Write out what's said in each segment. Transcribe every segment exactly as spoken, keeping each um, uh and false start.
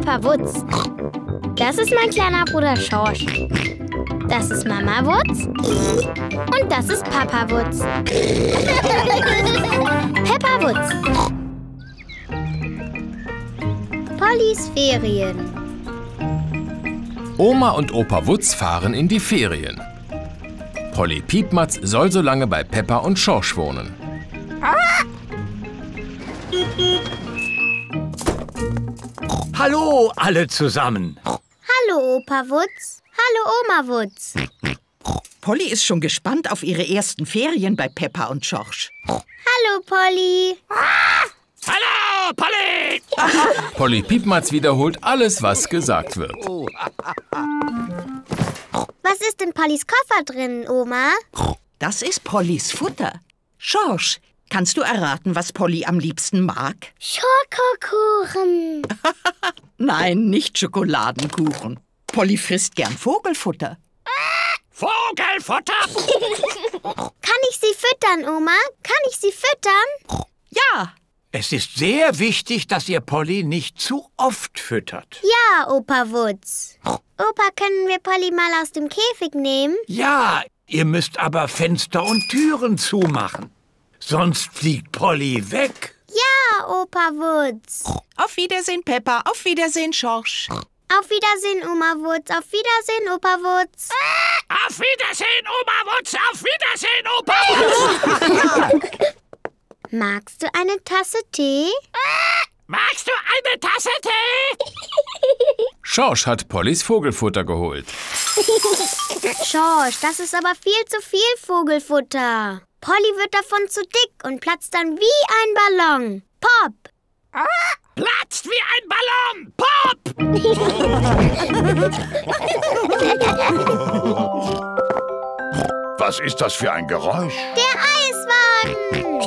Papa Wutz. Das ist mein kleiner Bruder Schorsch. Das ist Mama Wutz. Und das ist Papa Wutz. Peppa Wutz. Pollys Ferien. Oma und Opa Wutz fahren in die Ferien. Polly Piepmatz soll so lange bei Peppa und Schorsch wohnen. Hallo alle zusammen. Hallo Opa Wutz. Hallo Oma Wutz. Polly ist schon gespannt auf ihre ersten Ferien bei Peppa und Schorsch. Hallo Polly. Hallo, Polly! Polly Piepmatz wiederholt alles, was gesagt wird. Was ist in Pollys Koffer drin, Oma? Das ist Pollys Futter. Schorsch, kannst du erraten, was Polly am liebsten mag? Schokokuchen. Nein, nicht Schokoladenkuchen. Polly frisst gern Vogelfutter. Vogelfutter! Kann ich sie füttern, Oma? Kann ich sie füttern? Ja. Es ist sehr wichtig, dass ihr Polly nicht zu oft füttert. Ja, Opa Wutz. Opa, können wir Polly mal aus dem Käfig nehmen? Ja, ihr müsst aber Fenster und Türen zumachen. Sonst fliegt Polly weg. Ja, Opa Wutz. Auf Wiedersehen, Peppa. Auf Wiedersehen, Schorsch. Auf Wiedersehen, Oma Wutz. Auf Wiedersehen, Opa Wutz. Auf Wiedersehen, Oma Wutz. Auf Wiedersehen, Opa Wutz. Magst du eine Tasse Tee? Magst du eine Tasse Tee? Schorsch hat Pollys Vogelfutter geholt. Schorsch, das ist aber viel zu viel Vogelfutter. Polly wird davon zu dick und platzt dann wie ein Ballon. Pop! Platzt wie ein Ballon! Pop! Was ist das für ein Geräusch? Der Eiswagen!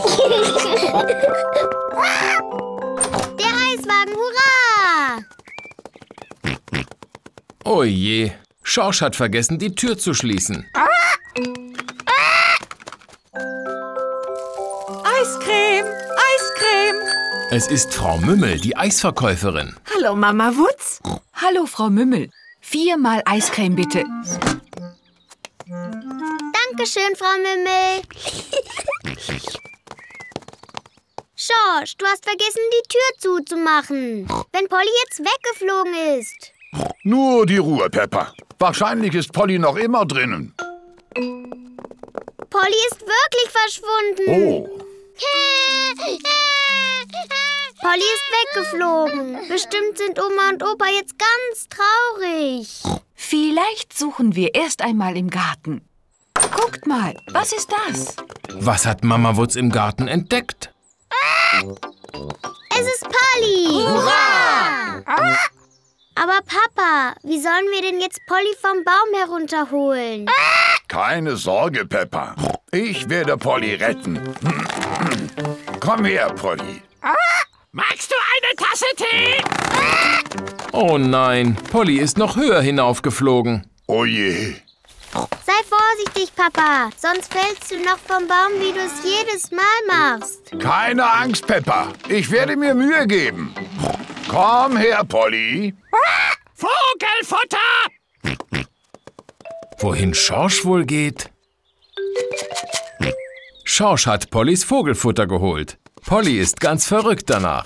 Der Eiswagen, hurra! Oh je, Schorsch hat vergessen, die Tür zu schließen. Eiscreme, Eiscreme. Es ist Frau Mümmel, die Eisverkäuferin. Hallo, Mama Wutz. Hallo, Frau Mümmel. Viermal Eiscreme, bitte. Dankeschön, Frau Mümmel. Schorsch, du hast vergessen, die Tür zuzumachen. Wenn Polly jetzt weggeflogen ist. Nur die Ruhe, Peppa. Wahrscheinlich ist Polly noch immer drinnen. Polly ist wirklich verschwunden. Oh. Polly ist weggeflogen. Bestimmt sind Oma und Opa jetzt ganz traurig. Vielleicht suchen wir erst einmal im Garten. Guckt mal, was ist das? Was hat Mama Wutz im Garten entdeckt? Es ist Polly. Hurra! Aber Papa, wie sollen wir denn jetzt Polly vom Baum herunterholen? Keine Sorge, Peppa. Ich werde Polly retten. Komm her, Polly. Magst du eine Tasse Tee? Oh nein, Polly ist noch höher hinaufgeflogen. Oh je. Sei vorsichtig, Papa. Sonst fällst du noch vom Baum, wie du es jedes Mal machst. Keine Angst, Peppa. Ich werde mir Mühe geben. Komm her, Polly. Vogelfutter! Wohin Schorsch wohl geht? Schorsch hat Pollys Vogelfutter geholt. Polly ist ganz verrückt danach.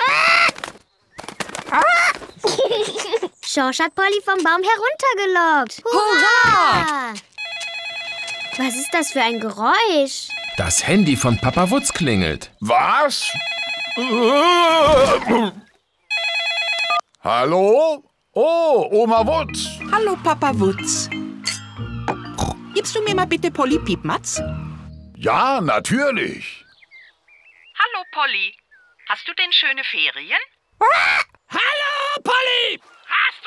Schorsch hat Polly vom Baum heruntergelockt. Hurra! Was ist das für ein Geräusch? Das Handy von Papa Wutz klingelt. Was? Hallo? Oh, Oma Wutz. Hallo, Papa Wutz. Gibst du mir mal bitte Polly Piepmatz? Ja, natürlich. Hallo, Polly. Hast du denn schöne Ferien? Hallo, Polly! Hast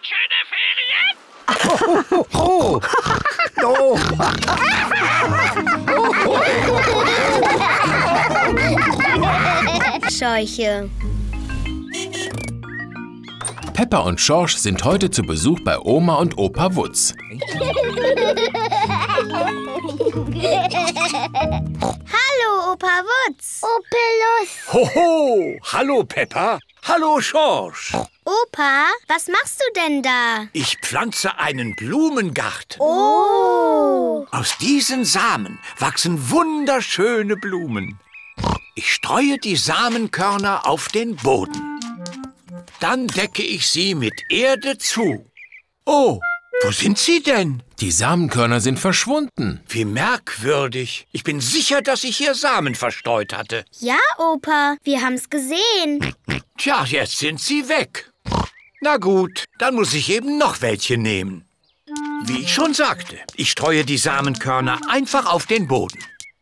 du denn schöne Ferien? Oh, oh. Scheuche. Peppa und Schorsch sind heute zu Besuch bei Oma und Opa Wutz. Hallo, Opa Wutz. Opelus. Hoho! Hallo, Peppa. Hallo, Schorsch. Opa, was machst du denn da? Ich pflanze einen Blumengarten. Oh! Aus diesen Samen wachsen wunderschöne Blumen. Ich streue die Samenkörner auf den Boden. Dann decke ich sie mit Erde zu. Oh, wo sind sie denn? Die Samenkörner sind verschwunden. Wie merkwürdig. Ich bin sicher, dass ich hier Samen verstreut hatte. Ja, Opa, wir haben's gesehen. Tja, jetzt sind sie weg. Na gut, dann muss ich eben noch welche nehmen. Wie ich schon sagte, ich streue die Samenkörner einfach auf den Boden.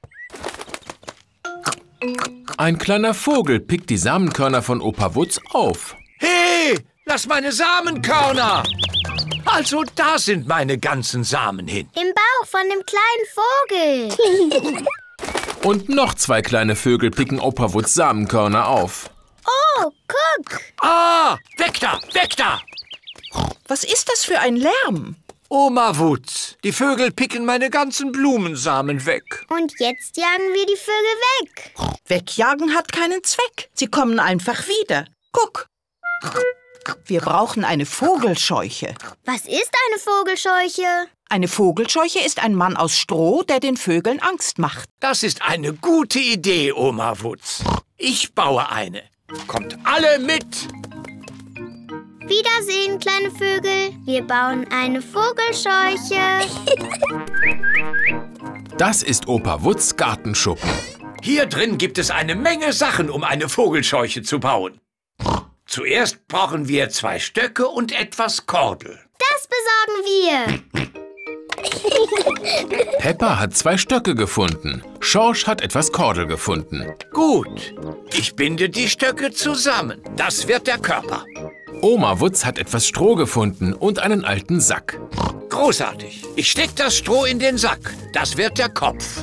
Ein kleiner Vogel pickt die Samenkörner von Opa Wutz auf. Hey, lass meine Samenkörner! Also da sind meine ganzen Samen hin. Im Bauch von dem kleinen Vogel. Und noch zwei kleine Vögel picken Opa Wutz Samenkörner auf. Oh, guck! Ah, weg da, weg da! Was ist das für ein Lärm? Oma Wutz, die Vögel picken meine ganzen Blumensamen weg. Und jetzt jagen wir die Vögel weg. Wegjagen hat keinen Zweck. Sie kommen einfach wieder. Guck. Wir brauchen eine Vogelscheuche. Was ist eine Vogelscheuche? Eine Vogelscheuche ist ein Mann aus Stroh, der den Vögeln Angst macht. Das ist eine gute Idee, Oma Wutz. Ich baue eine. Kommt alle mit! Wiedersehen, kleine Vögel. Wir bauen eine Vogelscheuche. Das ist Opa Wutz Gartenschuppen. Hier drin gibt es eine Menge Sachen, um eine Vogelscheuche zu bauen. Zuerst brauchen wir zwei Stöcke und etwas Kordel. Das besorgen wir. Peppa hat zwei Stöcke gefunden. Schorsch hat etwas Kordel gefunden. Gut, ich binde die Stöcke zusammen. Das wird der Körper. Oma Wutz hat etwas Stroh gefunden und einen alten Sack. Großartig. Ich stecke das Stroh in den Sack. Das wird der Kopf.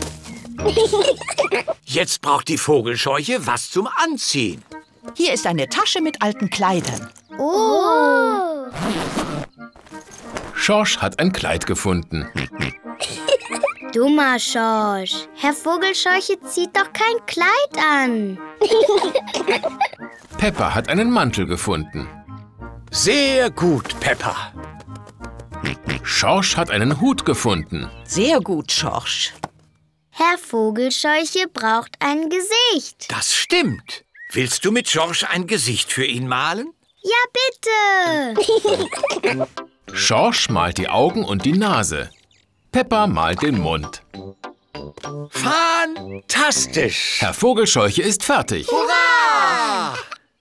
Jetzt braucht die Vogelscheuche was zum Anziehen. Hier ist eine Tasche mit alten Kleidern. Oh! Schorsch hat ein Kleid gefunden. Dummer Schorsch. Herr Vogelscheuche zieht doch kein Kleid an. Peppa hat einen Mantel gefunden. Sehr gut, Peppa. Schorsch hat einen Hut gefunden. Sehr gut, Schorsch. Herr Vogelscheuche braucht ein Gesicht. Das stimmt. Willst du mit Schorsch ein Gesicht für ihn malen? Ja, bitte. Schorsch malt die Augen und die Nase. Peppa malt den Mund. Fantastisch! Herr Vogelscheuche ist fertig. Hurra!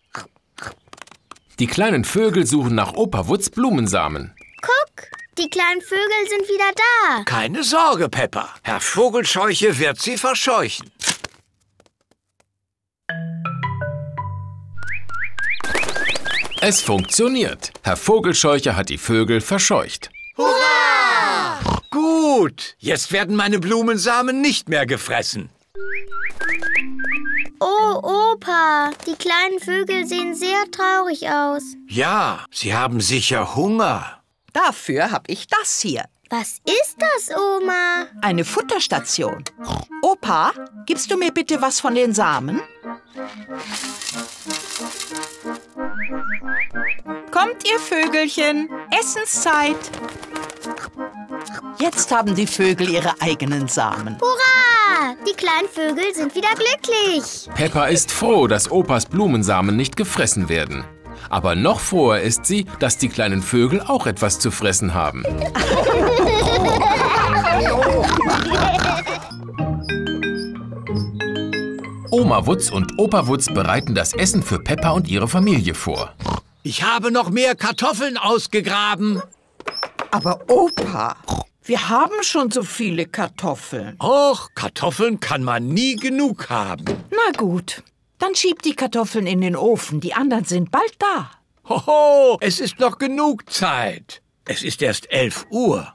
Die kleinen Vögel suchen nach Opa Wutz Blumensamen. Guck, die kleinen Vögel sind wieder da. Keine Sorge, Peppa. Herr Vogelscheuche wird sie verscheuchen. Es funktioniert. Herr Vogelscheuche hat die Vögel verscheucht. Hurra! Gut, jetzt werden meine Blumensamen nicht mehr gefressen. Oh, Opa, die kleinen Vögel sehen sehr traurig aus. Ja, sie haben sicher Hunger. Dafür habe ich das hier. Was ist das, Oma? Eine Futterstation. Opa, gibst du mir bitte was von den Samen? Kommt, ihr Vögelchen, Essenszeit. Jetzt haben die Vögel ihre eigenen Samen. Hurra! Die kleinen Vögel sind wieder glücklich. Peppa ist froh, dass Opas Blumensamen nicht gefressen werden. Aber noch froher ist sie, dass die kleinen Vögel auch etwas zu fressen haben. Oma Wutz und Opa Wutz bereiten das Essen für Peppa und ihre Familie vor. Ich habe noch mehr Kartoffeln ausgegraben. Aber Opa, wir haben schon so viele Kartoffeln. Och, Kartoffeln kann man nie genug haben. Na gut, dann schieb die Kartoffeln in den Ofen. Die anderen sind bald da. Hoho, es ist noch genug Zeit. Es ist erst elf Uhr.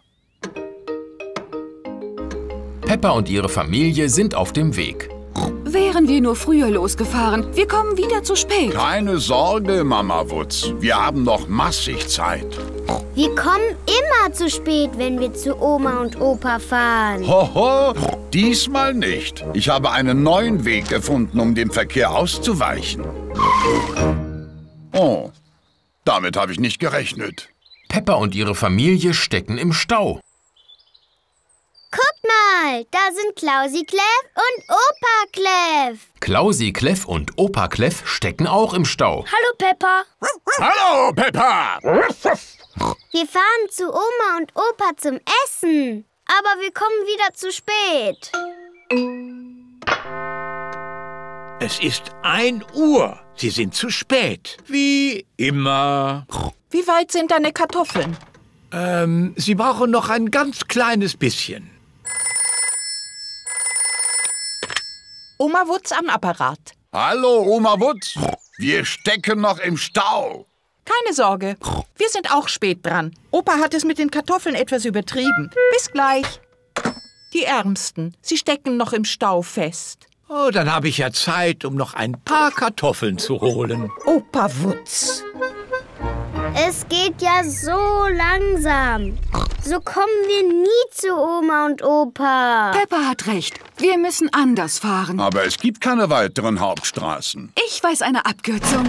Peppa und ihre Familie sind auf dem Weg. Wären wir nur früher losgefahren. Wir kommen wieder zu spät. Keine Sorge, Mama Wutz. Wir haben noch massig Zeit. Wir kommen immer zu spät, wenn wir zu Oma und Opa fahren. Hoho, diesmal nicht. Ich habe einen neuen Weg gefunden, um dem Verkehr auszuweichen. Oh, Damit habe ich nicht gerechnet. Peppa und ihre Familie stecken im Stau. Guck mal, da sind Klausi Kleff und Opa Kleff. Klausi Kleff und Opa Kleff stecken auch im Stau. Hallo Peppa. Hallo, Peppa! Wir fahren zu Oma und Opa zum Essen. Aber wir kommen wieder zu spät. Es ist ein Uhr. Sie sind zu spät. Wie immer. Wie weit sind deine Kartoffeln? Ähm, Sie brauchen noch ein ganz kleines bisschen. Oma Wutz am Apparat. Hallo, Oma Wutz. Wir stecken noch im Stau. Keine Sorge, wir sind auch spät dran. Opa hat es mit den Kartoffeln etwas übertrieben. Bis gleich. Die Ärmsten, sie stecken noch im Stau fest. Oh, dann habe ich ja Zeit, um noch ein paar Kartoffeln zu holen. Opa Wutz. Es geht ja so langsam. So kommen wir nie zu Oma und Opa. Peppa hat recht. Wir müssen anders fahren. Aber es gibt keine weiteren Hauptstraßen. Ich weiß eine Abkürzung.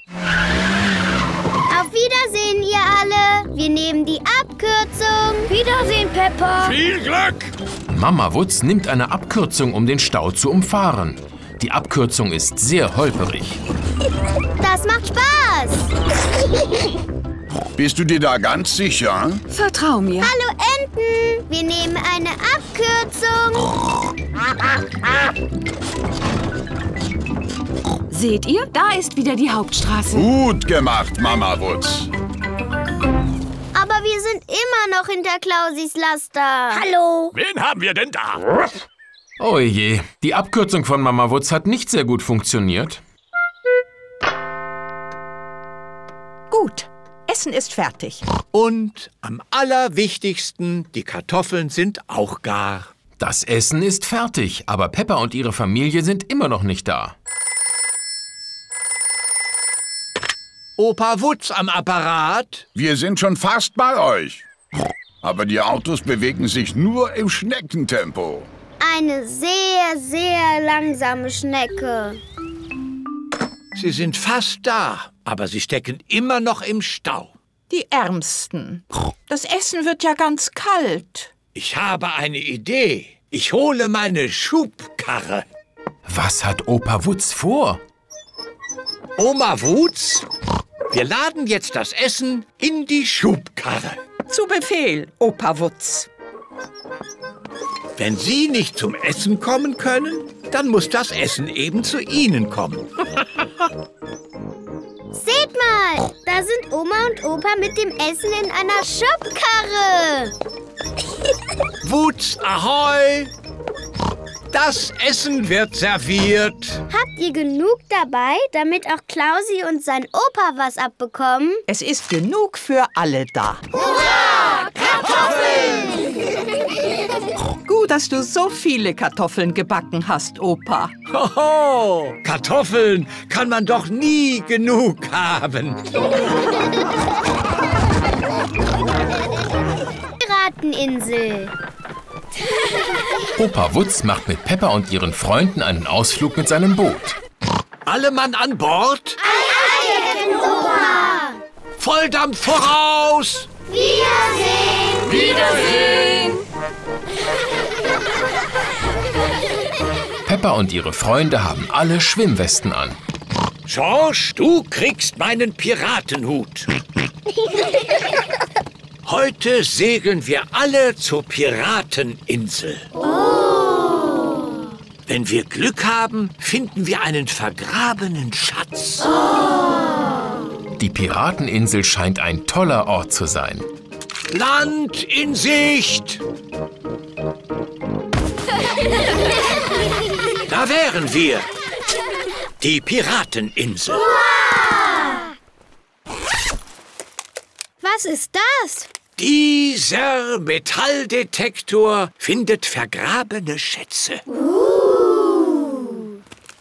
Auf Wiedersehen, ihr alle. Wir nehmen die Abkürzung. Wiedersehen, Peppa. Viel Glück! Mama Wutz nimmt eine Abkürzung, um den Stau zu umfahren. Die Abkürzung ist sehr holperig. Das macht Spaß. Bist du dir da ganz sicher? Vertrau mir. Hallo Enten. Wir nehmen eine Abkürzung. Seht ihr? Da ist wieder die Hauptstraße. Gut gemacht, Mama Wutz. Aber wir sind immer noch hinter Klausis Laster. Hallo. Wen haben wir denn da? Oh je, die Abkürzung von Mama Wutz hat nicht sehr gut funktioniert. Gut, Essen ist fertig. Und am allerwichtigsten, die Kartoffeln sind auch gar. Das Essen ist fertig, aber Peppa und ihre Familie sind immer noch nicht da. Opa Wutz am Apparat. Wir sind schon fast bei euch. Aber die Autos bewegen sich nur im Schneckentempo. Eine sehr, sehr langsame Schnecke. Sie sind fast da, aber sie stecken immer noch im Stau. Die Ärmsten. Das Essen wird ja ganz kalt. Ich habe eine Idee. Ich hole meine Schubkarre. Was hat Opa Wutz vor? Oma Wutz, wir laden jetzt das Essen in die Schubkarre. Zu Befehl, Opa Wutz. Wenn Sie nicht zum Essen kommen können, dann muss das Essen eben zu Ihnen kommen. Seht mal, da sind Oma und Opa mit dem Essen in einer Schubkarre. Wutz, ahoi! Das Essen wird serviert. Habt ihr genug dabei, damit auch Klausi und sein Opa was abbekommen? Es ist genug für alle da. Hurra! Kartoffeln! Gut, dass du so viele Kartoffeln gebacken hast, Opa. Hoho! Kartoffeln kann man doch nie genug haben. Pirateninsel. Opa Wutz macht mit Peppa und ihren Freunden einen Ausflug mit seinem Boot. Alle Mann an Bord. Ei, ei, Opa! Volldampf voraus! Wiedersehen! Wiedersehen! Peppa und ihre Freunde haben alle Schwimmwesten an. George, du kriegst meinen Piratenhut. Heute segeln wir alle zur Pirateninsel. Oh. Wenn wir Glück haben, finden wir einen vergrabenen Schatz. Oh. Die Pirateninsel scheint ein toller Ort zu sein. Land in Sicht! Da wären wir. Die Pirateninsel. Was ist das? Dieser Metalldetektor findet vergrabene Schätze. Uh.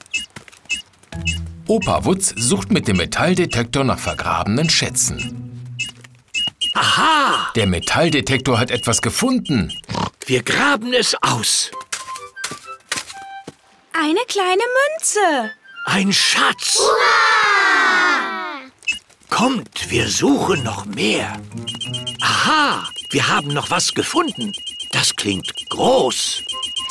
Opa Wutz sucht mit dem Metalldetektor nach vergrabenen Schätzen. Aha! Der Metalldetektor hat etwas gefunden. Wir graben es aus. Eine kleine Münze. Ein Schatz. Hurra! Kommt, wir suchen noch mehr. Aha, wir haben noch was gefunden. Das klingt groß.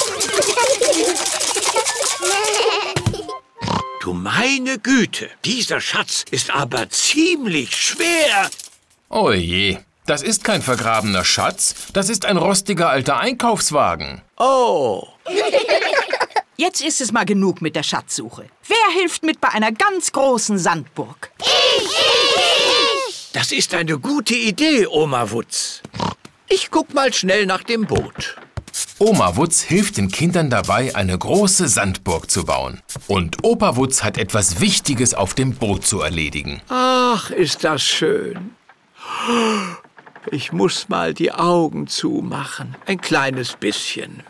Du meine Güte, dieser Schatz ist aber ziemlich schwer. Oh je, das ist kein vergrabener Schatz, das ist ein rostiger alter Einkaufswagen. Oh. Jetzt ist es mal genug mit der Schatzsuche. Wer hilft mit bei einer ganz großen Sandburg? Ich, ich, ich! Das ist eine gute Idee, Oma Wutz. Ich guck mal schnell nach dem Boot. Oma Wutz hilft den Kindern dabei, eine große Sandburg zu bauen. Und Opa Wutz hat etwas Wichtiges auf dem Boot zu erledigen. Ach, ist das schön. Ich muss mal die Augen zumachen. Ein kleines bisschen.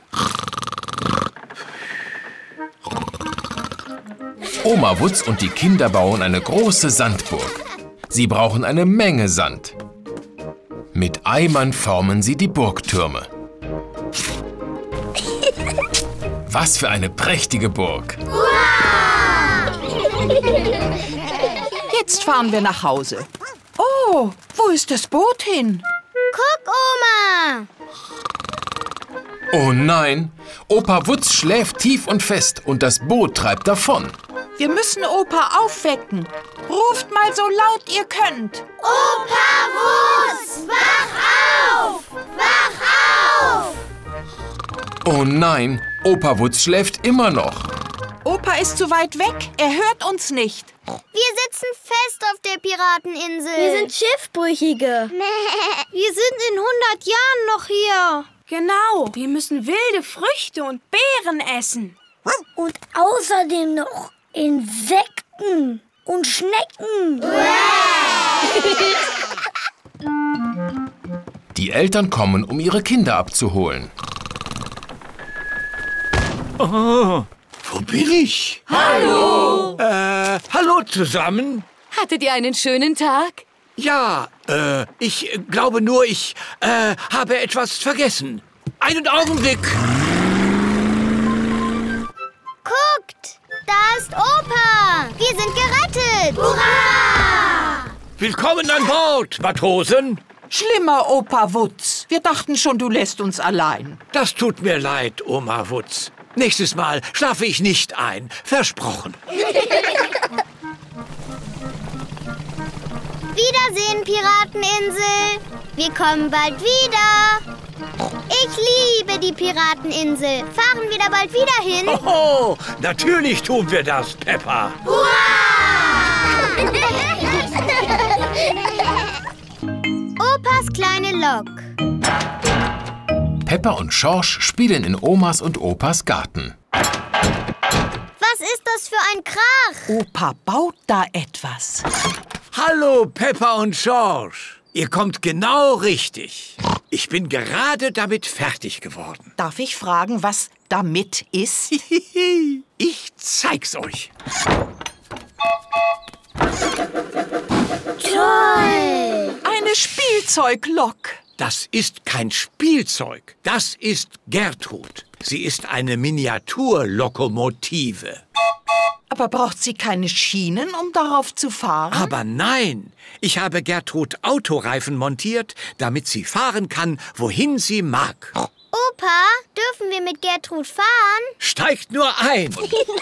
Oma Wutz und die Kinder bauen eine große Sandburg. Sie brauchen eine Menge Sand. Mit Eimern formen sie die Burgtürme. Was für eine prächtige Burg! Jetzt fahren wir nach Hause. Oh, wo ist das Boot hin? Guck, Oma! Oh nein! Opa Wutz schläft tief und fest und das Boot treibt davon. Wir müssen Opa aufwecken. Ruft mal so laut ihr könnt. Opa Wutz, wach auf! Wach auf! Oh nein! Opa Wutz schläft immer noch. Opa ist zu weit weg. Er hört uns nicht. Wir sitzen fest auf der Pirateninsel. Wir sind Schiffbrüchige. Wir sind in hundert Jahren noch hier. Genau, wir müssen wilde Früchte und Beeren essen. Und außerdem noch Insekten und Schnecken. Die Eltern kommen, um ihre Kinder abzuholen. Oh, wo bin ich? Hallo! Äh, hallo zusammen. Hattet ihr einen schönen Tag? Ja, äh, ich glaube nur, ich, äh, habe etwas vergessen. Einen Augenblick. Guckt, da ist Opa. Wir sind gerettet. Hurra! Willkommen an Bord, Matrosen. Schlimmer, Opa Wutz. Wir dachten schon, du lässt uns allein. Das tut mir leid, Oma Wutz. Nächstes Mal schlafe ich nicht ein. Versprochen. Wiedersehen, Pirateninsel. Wir kommen bald wieder. Ich liebe die Pirateninsel. Fahren wir da bald wieder hin? Oh, natürlich tun wir das, Peppa. Hurra! Opas kleine Lok. Peppa und Schorsch spielen in Omas und Opas Garten. Was ist das für ein Krach? Opa baut da etwas. Hallo, Peppa und Schorsch. Ihr kommt genau richtig. Ich bin gerade damit fertig geworden. Darf ich fragen, was damit ist? Ich zeig's euch. Toll! Eine Spielzeuglok. Das ist kein Spielzeug. Das ist Gertrud. Sie ist eine Miniaturlokomotive. Aber braucht sie keine Schienen, um darauf zu fahren? Aber nein, ich habe Gertrud Autoreifen montiert, damit sie fahren kann, wohin sie mag. Opa, dürfen wir mit Gertrud fahren? Steigt nur ein.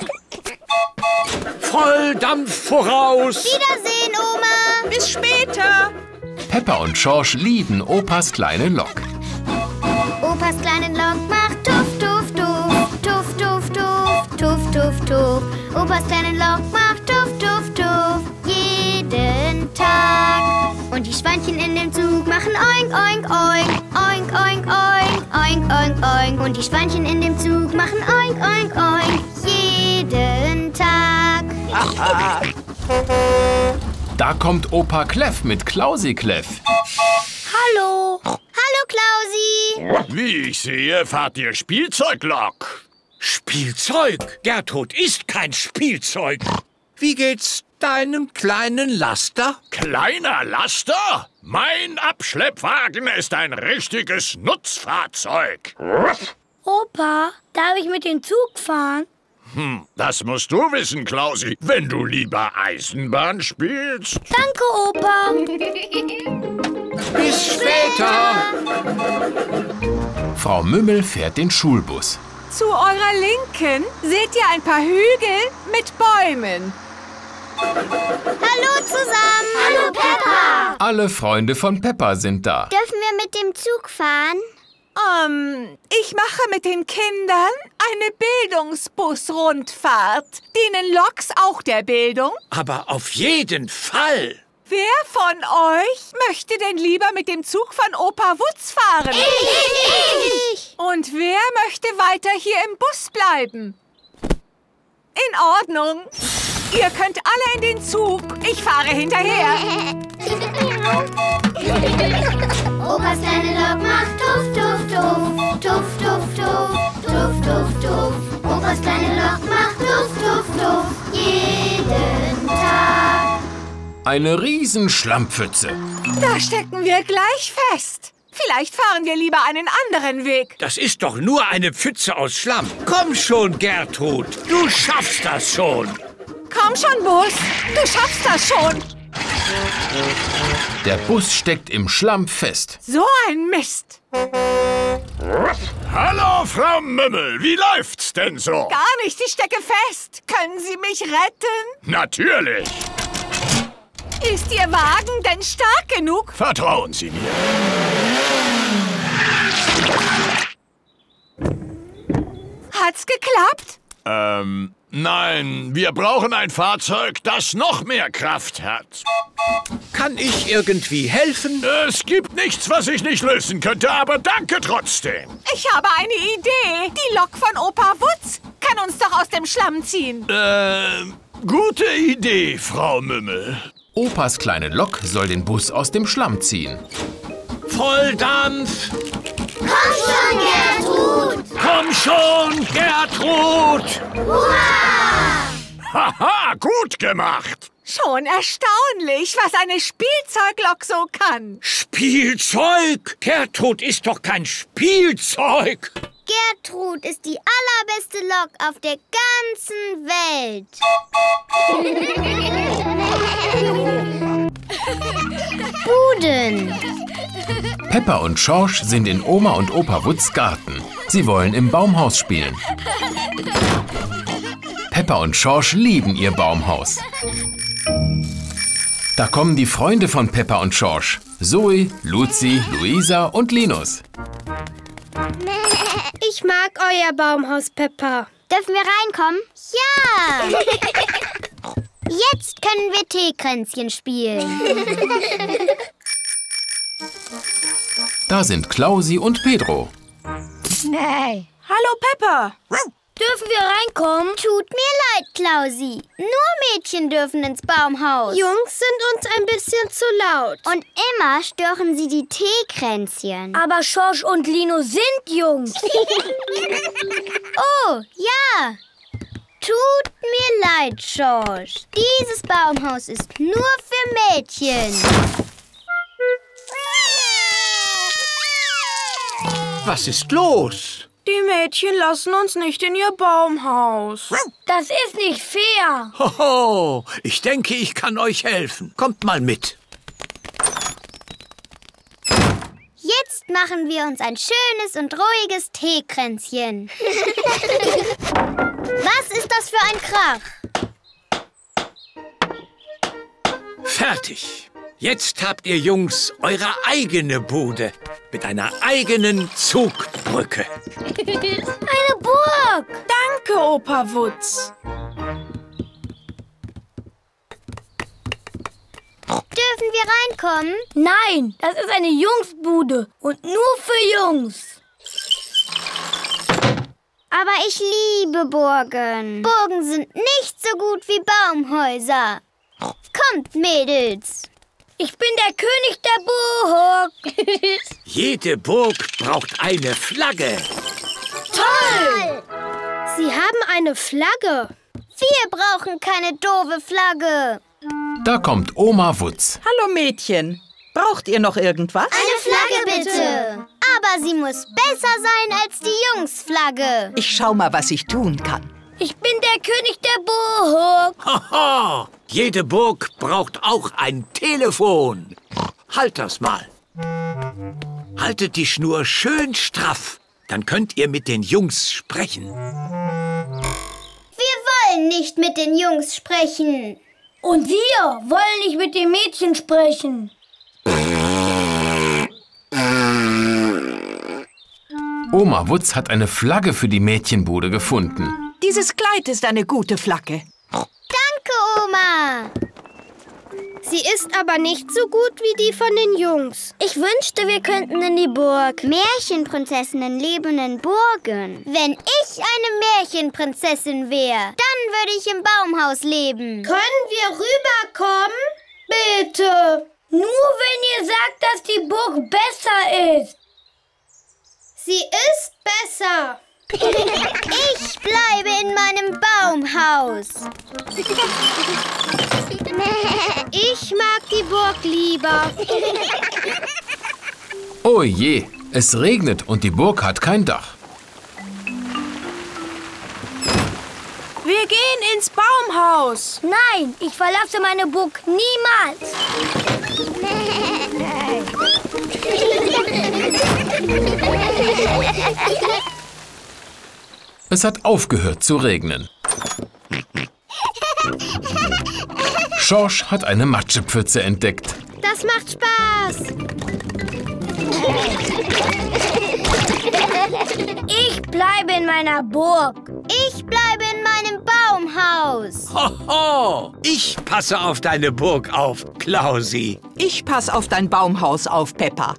Volldampf voraus. Wiedersehen, Oma. Bis später. Peppa und Schorsch lieben Opas kleine Lok. Opas kleinen Lok macht tuff, tuff, tuff, tuff, tuff, tuff, tuff, tuff, tuff. Opas kleinen Lok macht tuff, tuff, tuff, jeden Tag. Und die Schweinchen in dem Zug machen oink, oink, oink, oink, oink, oink, oink, oink, oink. Und die Schweinchen in dem Zug machen oink, oink, oink, jeden Tag. Da kommt Opa Kleff mit Klausi Kleff. Hallo. Hallo, Klausi. Wie ich sehe, fahrt ihr Spielzeuglok. Spielzeug? Gertrud ist kein Spielzeug. Wie geht's deinem kleinen Laster? Kleiner Laster? Mein Abschleppwagen ist ein richtiges Nutzfahrzeug. Opa, darf ich mit dem Zug fahren? Hm, das musst du wissen, Klausi, wenn du lieber Eisenbahn spielst. Danke, Opa. Bis später. Frau Mümmel fährt den Schulbus. Zu eurer Linken seht ihr ein paar Hügel mit Bäumen. Hallo zusammen. Hallo Peppa. Alle Freunde von Peppa sind da. Dürfen wir mit dem Zug fahren? Ähm, ich mache mit den Kindern eine Bildungsbus-Rundfahrt. Dienen Loks auch der Bildung? Aber auf jeden Fall. Wer von euch möchte denn lieber mit dem Zug von Opa Wutz fahren? Ich! ich. Und wer möchte weiter hier im Bus bleiben? In Ordnung. Ihr könnt alle in den Zug. Ich fahre hinterher. Opas kleine Lok macht tuff, tuff, tuff. Tuff, tuff, tuff. Tuff, tuff, tuff. Opas kleine Lok macht tuff, tuff, tuff. Jeden Tag. Eine riesen Schlammpfütze. Da stecken wir gleich fest. Vielleicht fahren wir lieber einen anderen Weg. Das ist doch nur eine Pfütze aus Schlamm. Komm schon, Gertrud. Du schaffst das schon. Komm schon, Bus. Du schaffst das schon. Der Bus steckt im Schlamm fest. So ein Mist. Hallo, Frau Mümmel. Wie läuft's denn so? Gar nicht, ich stecke fest. Können Sie mich retten? Natürlich. Ist Ihr Wagen denn stark genug? Vertrauen Sie mir. Hat's geklappt? Ähm, nein. Wir brauchen ein Fahrzeug, das noch mehr Kraft hat. Kann ich irgendwie helfen? Es gibt nichts, was ich nicht lösen könnte, aber danke trotzdem. Ich habe eine Idee. Die Lok von Opa Wutz kann uns doch aus dem Schlamm ziehen. Äh, gute Idee, Frau Mümmel. Opas kleine Lok soll den Bus aus dem Schlamm ziehen. Volldampf. Komm schon, Gertrud. Komm schon, Gertrud. Hurra! Haha, gut gemacht. Schon erstaunlich, was eine Spielzeuglok so kann. Spielzeug? Gertrud ist doch kein Spielzeug. Gertrud ist die allerbeste Lok auf der ganzen Welt. Buden. Peppa und Schorsch sind in Oma und Opa Wutz Garten. Sie wollen im Baumhaus spielen. Peppa und Schorsch lieben ihr Baumhaus. Da kommen die Freunde von Peppa und Schorsch. Zoe, Luzi, Luisa und Linus. Ich mag euer Baumhaus, Peppa. Dürfen wir reinkommen? Ja! Jetzt können wir Teekränzchen spielen. Da sind Klausi und Pedro. Nee. Hallo, Peppa. Dürfen wir reinkommen? Tut mir leid, Klausi. Nur Mädchen dürfen ins Baumhaus. Jungs sind uns ein bisschen zu laut. Und immer stören sie die Teekränzchen. Aber Schorsch und Lino sind Jungs. Oh, ja. Tut mir leid, Schorsch. Dieses Baumhaus ist nur für Mädchen. Was ist los? Die Mädchen lassen uns nicht in ihr Baumhaus. Das ist nicht fair. Hoho, ich denke, ich kann euch helfen. Kommt mal mit. Jetzt machen wir uns ein schönes und ruhiges Teekränzchen. Was ist das für ein Krach? Fertig. Jetzt habt ihr Jungs eure eigene Bude mit einer eigenen Zugbrücke. Eine Burg. Danke, Opa Wutz. Dürfen wir reinkommen? Nein, das ist eine Jungsbude und nur für Jungs. Aber ich liebe Burgen. Burgen sind nicht so gut wie Baumhäuser. Kommt, Mädels. Ich bin der König der Burg. Jede Burg braucht eine Flagge. Toll! Sie haben eine Flagge. Wir brauchen keine doofe Flagge. Da kommt Oma Wutz. Hallo Mädchen, braucht ihr noch irgendwas? Eine Flagge bitte. Aber sie muss besser sein als die Jungsflagge. Ich schau mal, was ich tun kann. Ich bin der König der Burg. Haha, jede Burg braucht auch ein Telefon. Halt das mal. Haltet die Schnur schön straff. Dann könnt ihr mit den Jungs sprechen. Wir wollen nicht mit den Jungs sprechen. Und wir wollen nicht mit den Mädchen sprechen. Oma Wutz hat eine Flagge für die Mädchenbude gefunden. Dieses Kleid ist eine gute Flagge. Danke, Oma. Sie ist aber nicht so gut wie die von den Jungs. Ich wünschte, wir könnten in die Burg. Märchenprinzessinnen leben in Burgen. Wenn ich eine Märchenprinzessin wäre, dann würde ich im Baumhaus leben. Können wir rüberkommen? Bitte. Nur wenn ihr sagt, dass die Burg besser ist. Sie ist besser. Ich bleibe in meinem Baumhaus. Ich mag die Burg lieber. Oh je, es regnet und die Burg hat kein Dach. Wir gehen ins Baumhaus. Nein, ich verlasse meine Burg niemals. Es hat aufgehört zu regnen. Schorsch hat eine Matschepfütze entdeckt. Das macht Spaß. Ich bleibe in meiner Burg. Ich bleibe in meinem Baumhaus. Hoho, ich passe auf deine Burg auf, Klausi. Ich pass auf dein Baumhaus auf, Peppa.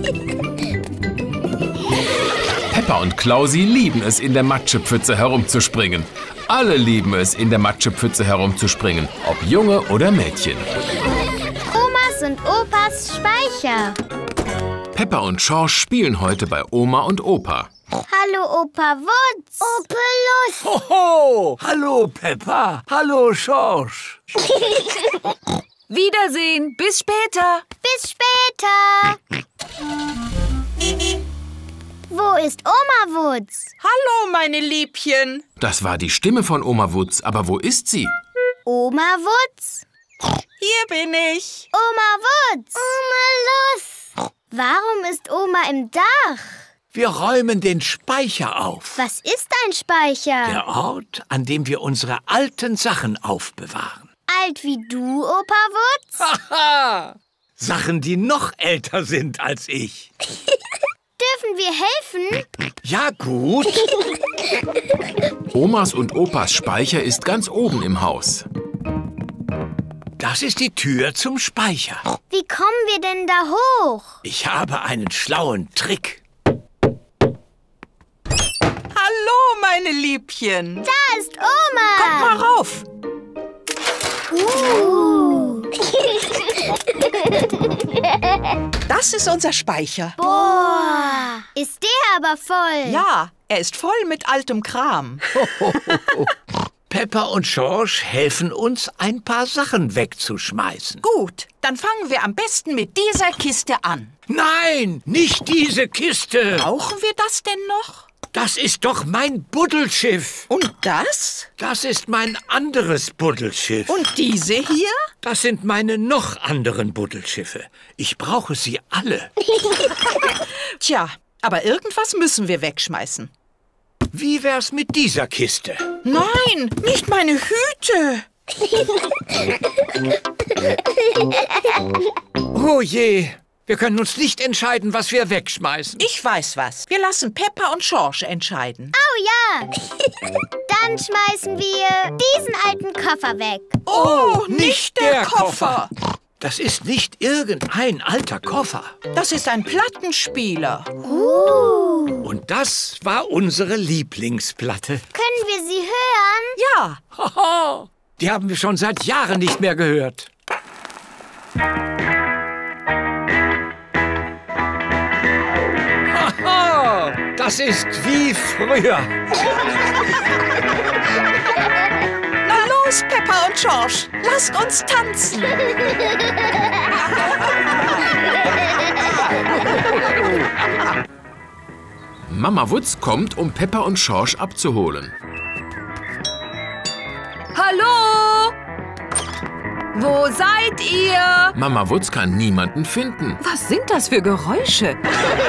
Peppa und Klausi lieben es, in der Matschepfütze herumzuspringen. Alle lieben es, in der Matschepfütze herumzuspringen, ob Junge oder Mädchen. Omas und Opas Speicher. Peppa und Schorsch spielen heute bei Oma und Opa. Hallo, Opa Wutz. Opelus. Hoho, hallo Peppa, hallo Schorsch. Wiedersehen, bis später. Bis später. Wo ist Oma Wutz? Hallo, meine Liebchen. Das war die Stimme von Oma Wutz, aber wo ist sie? Oma Wutz? Hier bin ich. Oma Wutz. Oma los. Warum ist Oma im Dach? Wir räumen den Speicher auf. Was ist ein Speicher? Der Ort, an dem wir unsere alten Sachen aufbewahren. Alt wie du, Opa Wutz? Haha! Sachen, die noch älter sind als ich. Dürfen wir helfen? Ja, gut. Omas und Opas Speicher ist ganz oben im Haus. Das ist die Tür zum Speicher. Wie kommen wir denn da hoch? Ich habe einen schlauen Trick. Hallo, meine Liebchen. Da ist Oma. Kommt mal rauf. Uh. Das ist unser Speicher. Boah, ist der aber voll. Ja, er ist voll mit altem Kram. Peppa und Schorsch helfen uns, ein paar Sachen wegzuschmeißen. Gut, dann fangen wir am besten mit dieser Kiste an. Nein, nicht diese Kiste. Brauchen wir das denn noch? Das ist doch mein Buddelschiff. Und das? Das ist mein anderes Buddelschiff. Und diese hier? Das sind meine noch anderen Buddelschiffe. Ich brauche sie alle. Tja, aber irgendwas müssen wir wegschmeißen. Wie wär's mit dieser Kiste? Nein, nicht meine Hüte. Oh je, wir können uns nicht entscheiden, was wir wegschmeißen. Ich weiß was. Wir lassen Peppa und Schorsch entscheiden. Oh ja. Dann schmeißen wir diesen alten Koffer weg. Oh, nicht der, der Koffer. Das ist nicht irgendein alter Koffer. Das ist ein Plattenspieler. Uh. Und das war unsere Lieblingsplatte. Können wir sie hören? Ja. Haha, die haben wir schon seit Jahren nicht mehr gehört. Haha, das ist wie früher. Na los, Peppa und Schorsch, lasst uns tanzen. Mama Wutz kommt, um Peppa und Schorsch abzuholen. Wo seid ihr? Mama Wutz kann niemanden finden. Was sind das für Geräusche?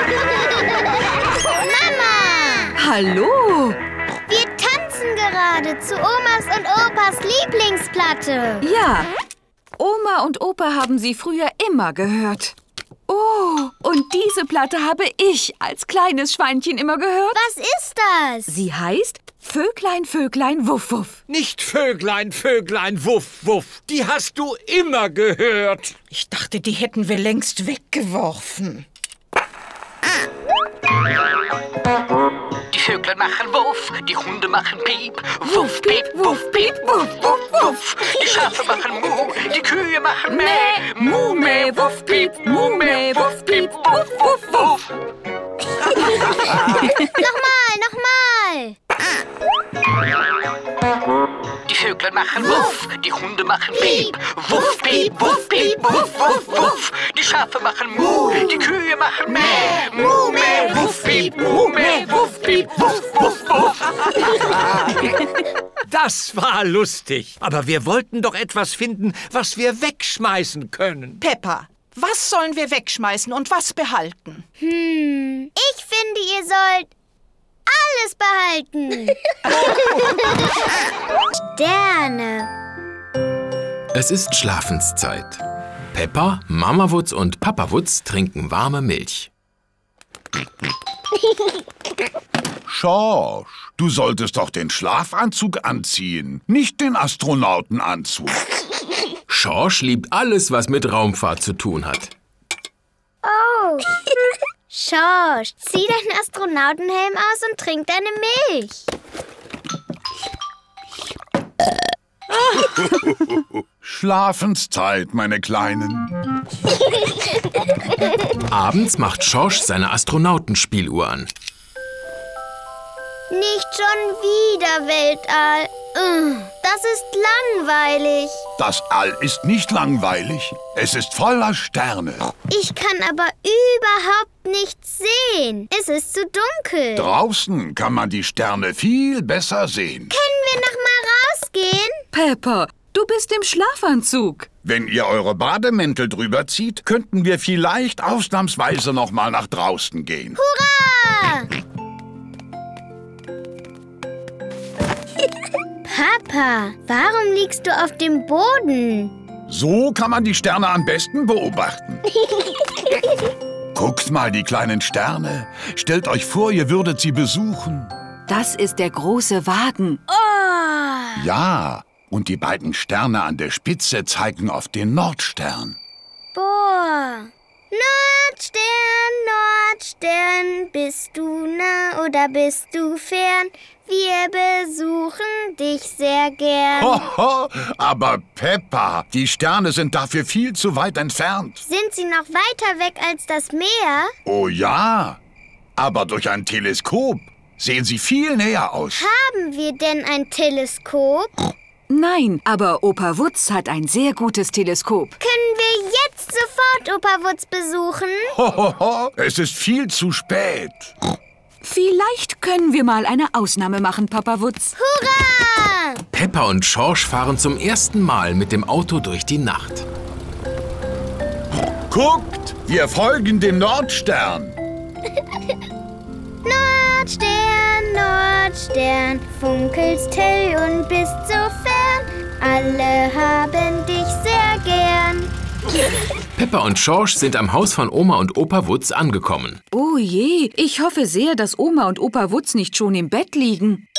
Mama! Hallo? Wir tanzen gerade zu Omas und Opas Lieblingsplatte. Ja, Oma und Opa haben sie früher immer gehört. Oh, und diese Platte habe ich als kleines Schweinchen immer gehört. Was ist das? Sie heißt Vöglein, Vöglein, Wuff, Wuff. Nicht Vöglein, Vöglein, Wuff, Wuff. Die hast du immer gehört. Ich dachte, die hätten wir längst weggeworfen. Die Vöglein machen Wuff, die Hunde machen Piep. Wuff, Piep, Wuff, Piep, Wuff, Wuff, Wuff. Die Schafe machen Mu, die Kühe machen Mäh. Mu, Mäh, Wuff, Piep, Mu, Mäh, Wuff, Piep, Wuff, Wuff, Wuff. Nochmal, nochmal. Die Vöglein machen Wuff, die Hunde machen Piep. Wuff, Piep, Wuff, Piep, Wuff, Wuff, Wuff. Die Schafe machen Mu, die Kühe machen Mäh. Mu, Mäh, Wuff, Piep, Mu, Mäh, Wuff, Piep, Wuff, Wuff, Wuff. Das war lustig. Aber wir wollten doch etwas finden, was wir wegschmeißen können. Peppa, was sollen wir wegschmeißen und was behalten? Hm, ich finde, ihr sollt alles behalten. Sterne. Es ist Schlafenszeit. Peppa, Mama Wutz und Papa Wutz trinken warme Milch. Schorsch, du solltest doch den Schlafanzug anziehen, nicht den Astronautenanzug. Schorsch liebt alles, was mit Raumfahrt zu tun hat. Oh. Schorsch, zieh deinen Astronautenhelm aus und trink deine Milch. Schlafenszeit, meine Kleinen. Abends macht Schorsch seine Astronautenspieluhr an. Nicht schon wieder Weltall. Das ist langweilig. Das All ist nicht langweilig. Es ist voller Sterne. Ich kann aber überhaupt nichts sehen. Es ist zu dunkel. Draußen kann man die Sterne viel besser sehen. Können wir noch mal rausgehen? Peppa, du bist im Schlafanzug. Wenn ihr eure Bademäntel drüber zieht, könnten wir vielleicht ausnahmsweise noch mal nach draußen gehen. Hurra! Papa, warum liegst du auf dem Boden? So kann man die Sterne am besten beobachten. Guckt mal die kleinen Sterne. Stellt euch vor, ihr würdet sie besuchen. Das ist der große Wagen. Oh! Ja, und die beiden Sterne an der Spitze zeigen auf den Nordstern. Boah! Nordstern, Nordstern, bist du nah oder bist du fern? Wir besuchen dich sehr gern. Hoho, aber Peppa, die Sterne sind dafür viel zu weit entfernt. Sind sie noch weiter weg als das Meer? Oh ja, aber durch ein Teleskop sehen sie viel näher aus. Haben wir denn ein Teleskop? Nein, aber Opa Wutz hat ein sehr gutes Teleskop. Können wir jetzt sofort Opa Wutz besuchen? Hohoho, es ist viel zu spät. Vielleicht können wir mal eine Ausnahme machen, Papa Wutz. Hurra! Peppa und Schorsch fahren zum ersten Mal mit dem Auto durch die Nacht. Guckt, wir folgen dem Nordstern. Nordstern, Nordstern, funkelst hell und bist so fern. Alle haben dich sehr gern. Peppa und Schorsch sind am Haus von Oma und Opa Wutz angekommen. Oh je, ich hoffe sehr, dass Oma und Opa Wutz nicht schon im Bett liegen.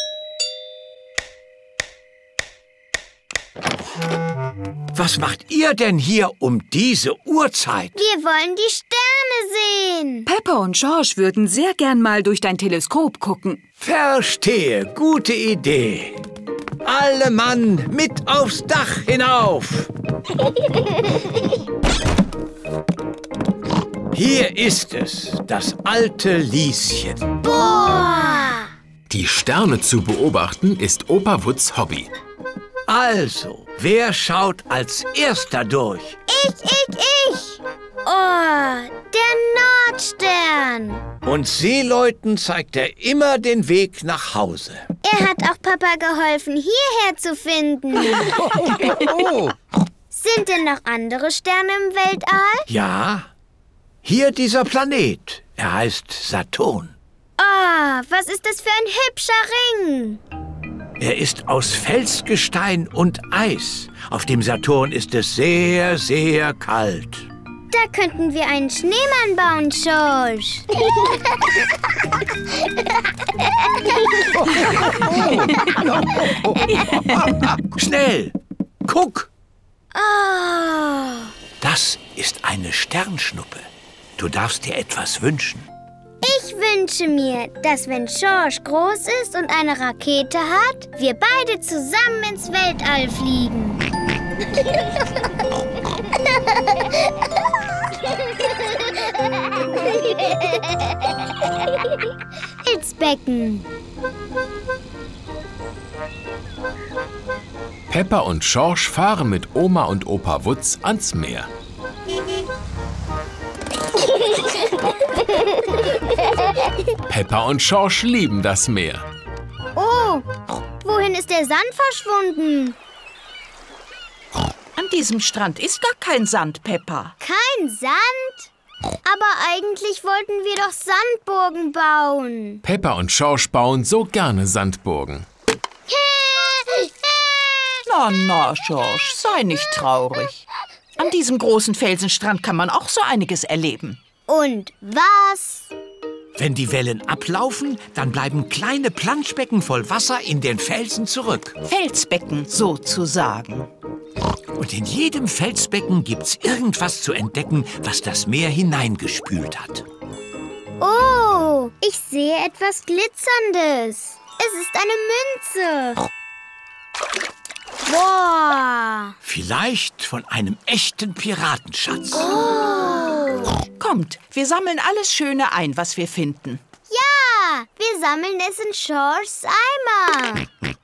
Was macht ihr denn hier um diese Uhrzeit? Wir wollen die Sterne sehen. Peppa und Schorsch würden sehr gern mal durch dein Teleskop gucken. Verstehe, gute Idee. Alle Mann mit aufs Dach hinauf. Hier ist es, das alte Lieschen. Boah! Die Sterne zu beobachten ist Opa Wutz' Hobby. Also, wer schaut als Erster durch? Ich, ich, ich! Oh, der Nordstern! Und Seeleuten zeigt er immer den Weg nach Hause. Er hat auch Papa geholfen, hierher zu finden. Oh. Sind denn noch andere Sterne im Weltall? Ja, hier dieser Planet. Er heißt Saturn. Ah, was ist das für ein hübscher Ring? Er ist aus Felsgestein und Eis. Auf dem Saturn ist es sehr, sehr kalt. Da könnten wir einen Schneemann bauen, Schorsch. Schnell, guck. Oh. Das ist eine Sternschnuppe. Du darfst dir etwas wünschen. Ich wünsche mir, dass wenn Schorsch groß ist und eine Rakete hat, wir beide zusammen ins Weltall fliegen. Pilzbecken. Peppa und Schorsch fahren mit Oma und Opa Wutz ans Meer. Peppa und Schorsch lieben das Meer. Oh, wohin ist der Sand verschwunden? An diesem Strand ist gar kein Sand, Peppa. Kein Sand? Aber eigentlich wollten wir doch Sandburgen bauen. Peppa und Schorsch bauen so gerne Sandburgen. Na, na, Schorsch, sei nicht traurig. An diesem großen Felsenstrand kann man auch so einiges erleben. Und was? Wenn die Wellen ablaufen, dann bleiben kleine Planschbecken voll Wasser in den Felsen zurück. Felsbecken sozusagen. Und in jedem Felsbecken gibt's irgendwas zu entdecken, was das Meer hineingespült hat. Oh, ich sehe etwas Glitzerndes. Es ist eine Münze. Boah. Vielleicht von einem echten Piratenschatz. Oh. Kommt, wir sammeln alles Schöne ein, was wir finden. Ja, wir sammeln es in Schorschs Eimer.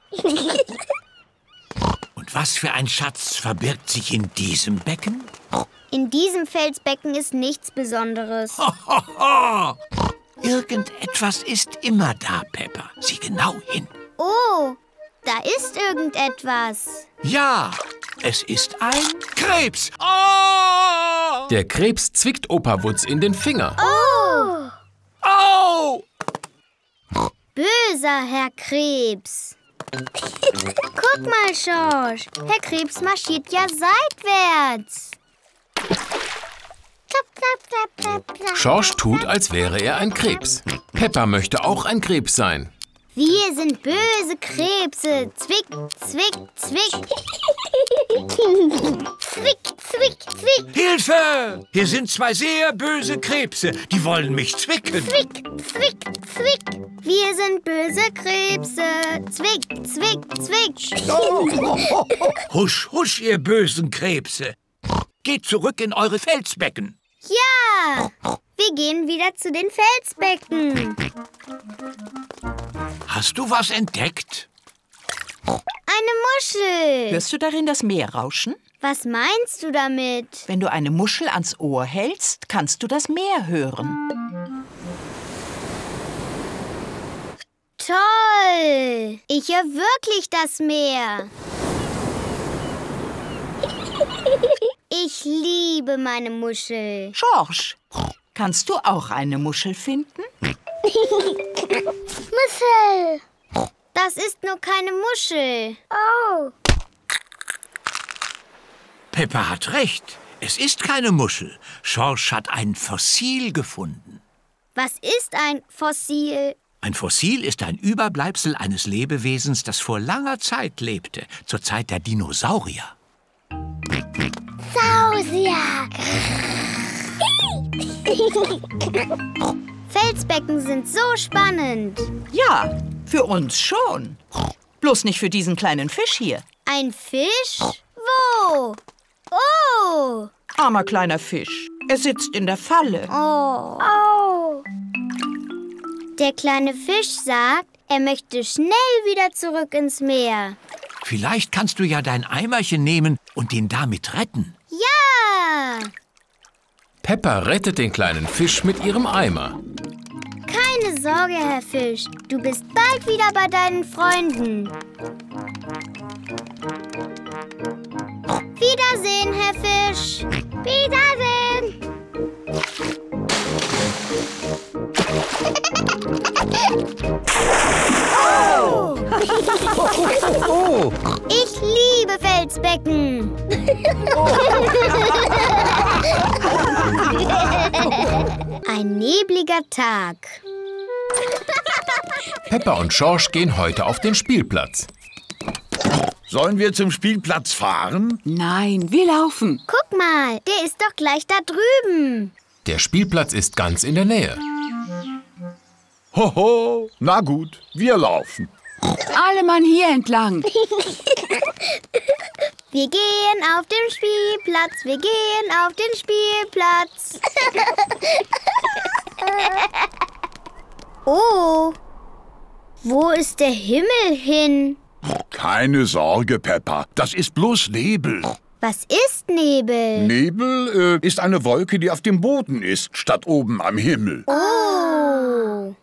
Und was für ein Schatz verbirgt sich in diesem Becken? In diesem Felsbecken ist nichts Besonderes. Ho, ho, ho. Irgendetwas ist immer da, Peppa. Sieh genau hin. Oh, da ist irgendetwas. Ja, es ist ein Krebs. Oh! Der Krebs zwickt Opa Wutz in den Finger. Oh! Oh! Böser Herr Krebs. Guck mal, Schorsch. Herr Krebs marschiert ja seitwärts. Schorsch tut, als wäre er ein Krebs. Peppa möchte auch ein Krebs sein. Wir sind böse Krebse. Zwick, zwick, zwick. Zwick, zwick, zwick. Hilfe! Hier sind zwei sehr böse Krebse. Die wollen mich zwicken. Zwick, zwick, zwick. Wir sind böse Krebse. Zwick, zwick, zwick. Oh. Husch, husch, ihr bösen Krebse. Geht zurück in eure Felsbecken. Ja, wir gehen wieder zu den Felsbecken. Hast du was entdeckt? Eine Muschel. Hörst du darin das Meer rauschen? Was meinst du damit? Wenn du eine Muschel ans Ohr hältst, kannst du das Meer hören. Toll! Ich höre wirklich das Meer. Ich liebe meine Muschel. Schorsch, kannst du auch eine Muschel finden? Muschel! Das ist nur keine Muschel. Oh. Peppa hat recht. Es ist keine Muschel. Schorsch hat ein Fossil gefunden. Was ist ein Fossil? Ein Fossil ist ein Überbleibsel eines Lebewesens, das vor langer Zeit lebte, zur Zeit der Dinosaurier. Sausier! Felsbecken sind so spannend. Ja, für uns schon. Bloß nicht für diesen kleinen Fisch hier. Ein Fisch? Wo? Oh! Armer kleiner Fisch. Er sitzt in der Falle. Oh. Oh. Der kleine Fisch sagt, er möchte schnell wieder zurück ins Meer. Vielleicht kannst du ja dein Eimerchen nehmen und ihn damit retten. Ja! Peppa rettet den kleinen Fisch mit ihrem Eimer. Keine Sorge, Herr Fisch. Du bist bald wieder bei deinen Freunden. Wiedersehen! Wiedersehen, Herr Fisch. Wiedersehen. Oh. Oh. Ich liebe Felsbecken. Ein nebliger Tag. Peppa und Schorsch gehen heute auf den Spielplatz. Sollen wir zum Spielplatz fahren? Nein, wir laufen. Guck mal, der ist doch gleich da drüben. Der Spielplatz ist ganz in der Nähe. Hoho, na gut, wir laufen. Alle Mann hier entlang. Wir gehen auf den Spielplatz, wir gehen auf den Spielplatz. Oh, wo ist der Himmel hin? Keine Sorge, Peppa, das ist bloß Nebel. Was ist Nebel? Nebel äh, ist eine Wolke, die auf dem Boden ist, statt oben am Himmel. Oh.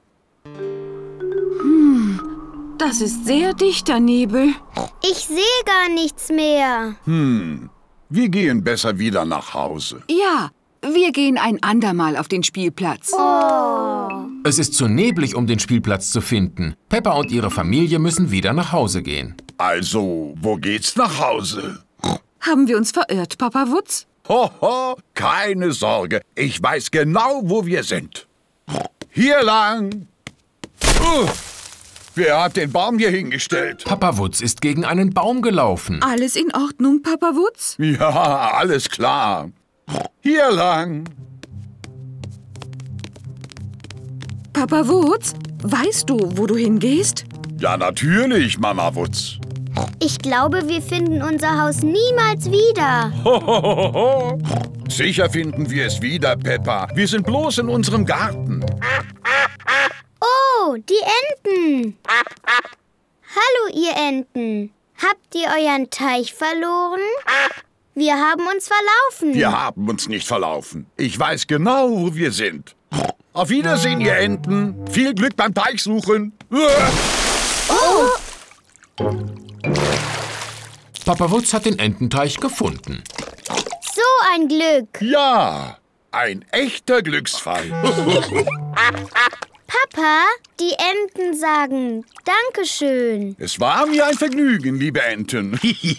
Hm, das ist sehr dichter Nebel. Ich sehe gar nichts mehr. Hm, wir gehen besser wieder nach Hause. Ja, wir gehen ein andermal auf den Spielplatz. Oh. Es ist zu neblig, um den Spielplatz zu finden. Peppa und ihre Familie müssen wieder nach Hause gehen. Also, wo geht's nach Hause? Haben wir uns verirrt, Papa Wutz? Hoho, keine Sorge. Ich weiß genau, wo wir sind. Hier lang. Uh, wer hat den Baum hier hingestellt? Papa Wutz ist gegen einen Baum gelaufen. Alles in Ordnung, Papa Wutz? Ja, alles klar. Hier lang. Papa Wutz, weißt du, wo du hingehst? Ja, natürlich, Mama Wutz. Ich glaube, wir finden unser Haus niemals wieder. Hohoho. Sicher finden wir es wieder, Peppa. Wir sind bloß in unserem Garten. Oh, die Enten. Hallo, ihr Enten. Habt ihr euren Teich verloren? Wir haben uns verlaufen. Wir haben uns nicht verlaufen. Ich weiß genau, wo wir sind. Auf Wiedersehen, ihr Enten. Viel Glück beim Teichsuchen. Oh! Papa Wutz hat den Ententeich gefunden. So ein Glück. Ja, ein echter Glücksfall. Papa, die Enten sagen Dankeschön. Es war mir ein Vergnügen, liebe Enten.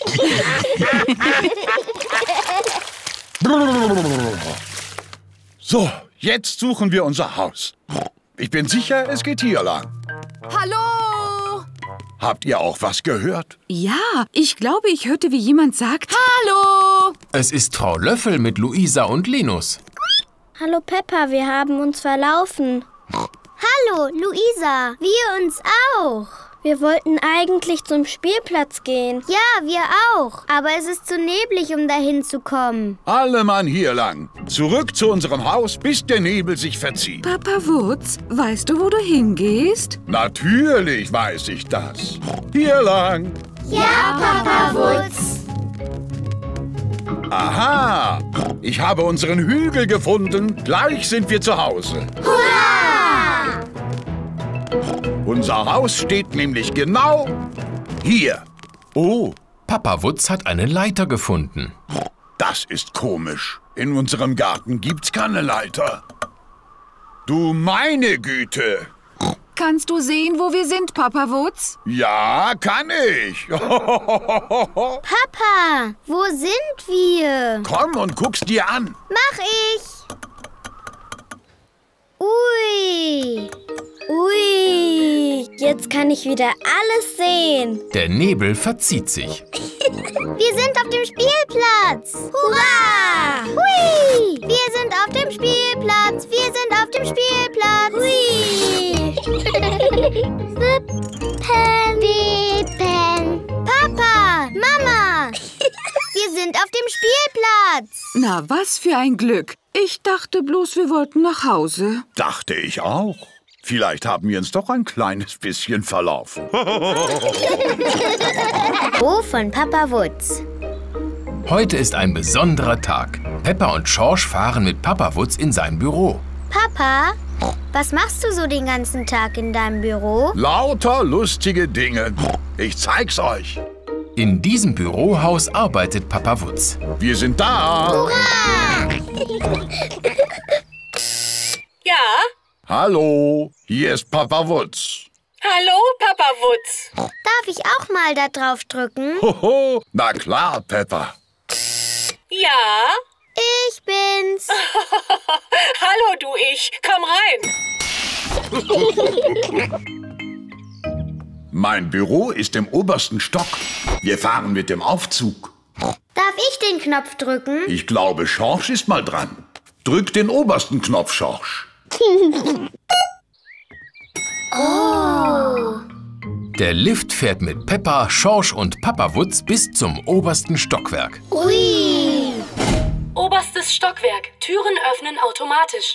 So, jetzt suchen wir unser Haus. Ich bin sicher, es geht hier lang. Hallo! Habt ihr auch was gehört? Ja, ich glaube, ich hörte, wie jemand sagt Hallo! Es ist Frau Löffel mit Luisa und Linus. Hallo Peppa, wir haben uns verlaufen. Hallo, Luisa. Wir uns auch. Wir wollten eigentlich zum Spielplatz gehen. Ja, wir auch. Aber es ist zu neblig, um dahin zu kommen. Alle Mann hier lang. Zurück zu unserem Haus, bis der Nebel sich verzieht. Papa Wutz, weißt du, wo du hingehst? Natürlich weiß ich das. Hier lang. Ja, Papa Wutz. Aha, ich habe unseren Hügel gefunden. Gleich sind wir zu Hause. Hurra! Unser Haus steht nämlich genau hier. Oh, Papa Wutz hat eine Leiter gefunden. Das ist komisch. In unserem Garten gibt's keine Leiter. Du meine Güte. Kannst du sehen, wo wir sind, Papa Wutz? Ja, kann ich. Papa, wo sind wir? Komm und guck's dir an. Mach ich. Ui. Ui, jetzt kann ich wieder alles sehen. Der Nebel verzieht sich. Wir sind auf dem Spielplatz. Hurra! Hui! Wir sind auf dem Spielplatz. Wir sind auf dem Spielplatz. Hui! Wippen, wippen. Papa, Mama, wir sind auf dem Spielplatz. Na, was für ein Glück. Ich dachte bloß, wir wollten nach Hause. Dachte ich auch. Vielleicht haben wir uns doch ein kleines bisschen verlaufen. Oh, von Papa Wutz. Heute ist ein besonderer Tag. Peppa und Schorsch fahren mit Papa Wutz in sein Büro. Papa, was machst du so den ganzen Tag in deinem Büro? Lauter lustige Dinge. Ich zeig's euch. In diesem Bürohaus arbeitet Papa Wutz. Wir sind da! Hurra! Ja? Hallo, hier ist Papa Wutz. Hallo, Papa Wutz. Darf ich auch mal da drauf drücken? Hoho, na klar, Peppa. Ja? Ich bin's. Hallo, du Ich. Komm rein. Mein Büro ist im obersten Stock. Wir fahren mit dem Aufzug. Darf ich den Knopf drücken? Ich glaube, Schorsch ist mal dran. Drück den obersten Knopf, Schorsch. Oh. Der Lift fährt mit Peppa, Schorsch und Papa Wutz bis zum obersten Stockwerk. Ui. Oberstes Stockwerk. Türen öffnen automatisch.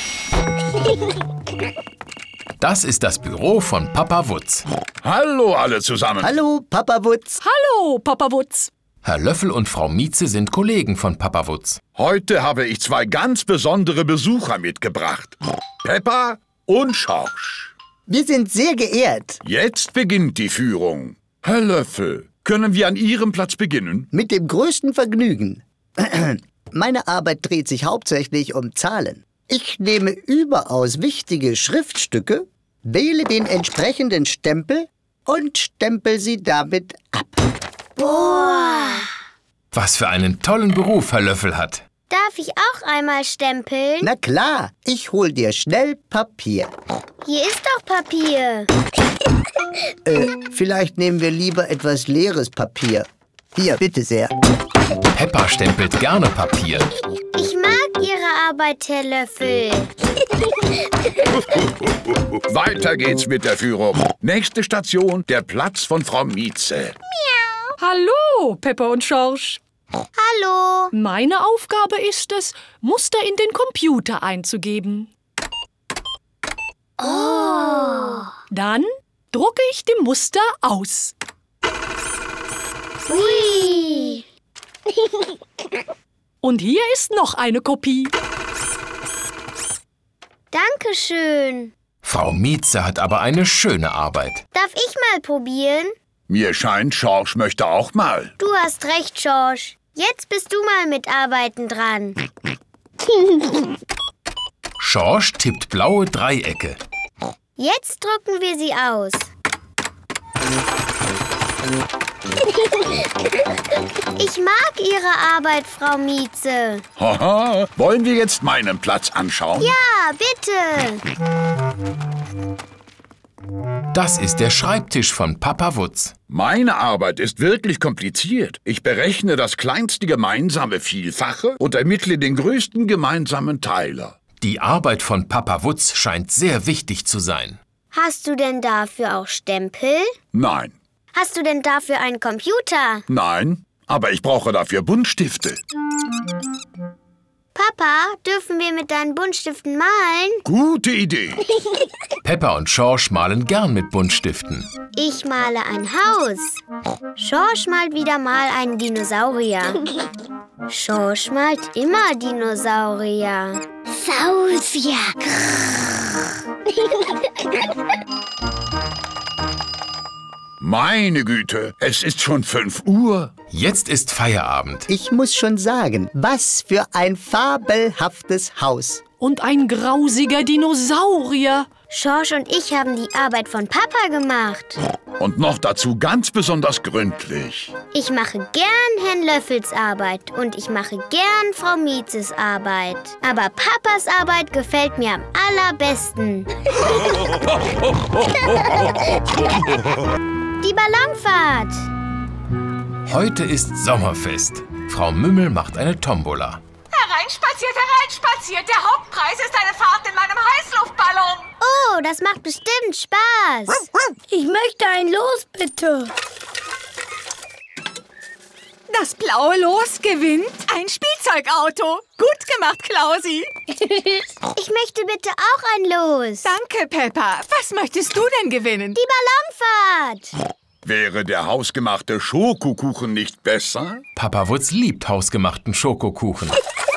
Das ist das Büro von Papa Wutz. Hallo alle zusammen. Hallo, Papa Wutz. Hallo, Papa Wutz. Herr Löffel und Frau Mieze sind Kollegen von Papa Wutz. Heute habe ich zwei ganz besondere Besucher mitgebracht. Peppa und Schorsch. Wir sind sehr geehrt. Jetzt beginnt die Führung. Herr Löffel, können wir an Ihrem Platz beginnen? Mit dem größten Vergnügen. Meine Arbeit dreht sich hauptsächlich um Zahlen. Ich nehme überaus wichtige Schriftstücke, wähle den entsprechenden Stempel und stempel sie damit ab. Boah. Was für einen tollen Beruf Herr Löffel hat. Darf ich auch einmal stempeln? Na klar, ich hol dir schnell Papier. Hier ist doch Papier. Äh, vielleicht nehmen wir lieber etwas leeres Papier. Hier, bitte sehr. Peppa stempelt gerne Papier. Ich mag Ihre Arbeit, Herr Löffel. Weiter geht's mit der Führung. Nächste Station, der Platz von Frau Mieze. Miau. Hallo, Peppa und Schorsch. Hallo. Meine Aufgabe ist es, Muster in den Computer einzugeben. Oh. Dann drucke ich die Muster aus. Ui. Und hier ist noch eine Kopie. Dankeschön. Frau Mieze hat aber eine schöne Arbeit. Darf ich mal probieren? Mir scheint, Schorsch möchte auch mal. Du hast recht, Schorsch. Jetzt bist du mal mit Arbeiten dran. Schorsch tippt blaue Dreiecke. Jetzt drücken wir sie aus. Ich mag Ihre Arbeit, Frau Mieze. Haha, wollen wir jetzt meinen Platz anschauen? Ja, bitte. Das ist der Schreibtisch von Papa Wutz. Meine Arbeit ist wirklich kompliziert. Ich berechne das kleinste gemeinsame Vielfache und ermittle den größten gemeinsamen Teiler. Die Arbeit von Papa Wutz scheint sehr wichtig zu sein. Hast du denn dafür auch Stempel? Nein. Hast du denn dafür einen Computer? Nein, aber ich brauche dafür Buntstifte. Papa, dürfen wir mit deinen Buntstiften malen? Gute Idee. Peppa und Schorsch malen gern mit Buntstiften. Ich male ein Haus. Schorsch malt wieder mal einen Dinosaurier. Schorsch malt immer Dinosaurier. Sausier. Meine Güte, es ist schon fünf Uhr. Jetzt ist Feierabend. Ich muss schon sagen, was für ein fabelhaftes Haus. Und ein grausiger Dinosaurier. Schorsch und ich haben die Arbeit von Papa gemacht. Und noch dazu ganz besonders gründlich. Ich mache gern Herrn Löffels Arbeit und ich mache gern Frau Miezes Arbeit. Aber Papas Arbeit gefällt mir am allerbesten. Die Ballonfahrt. Heute ist Sommerfest. Frau Mümmel macht eine Tombola. Hereinspaziert, hereinspaziert. Der Hauptpreis ist eine Fahrt in meinem Heißluftballon. Oh, das macht bestimmt Spaß. Ich möchte ein Los, bitte. Das blaue Los gewinnt ein Spielzeugauto. Gut gemacht, Klausi. Ich möchte bitte auch ein Los. Danke, Peppa. Was möchtest du denn gewinnen? Die Ballonfahrt. Wäre der hausgemachte Schokokuchen nicht besser? Papa Wutz liebt hausgemachten Schokokuchen.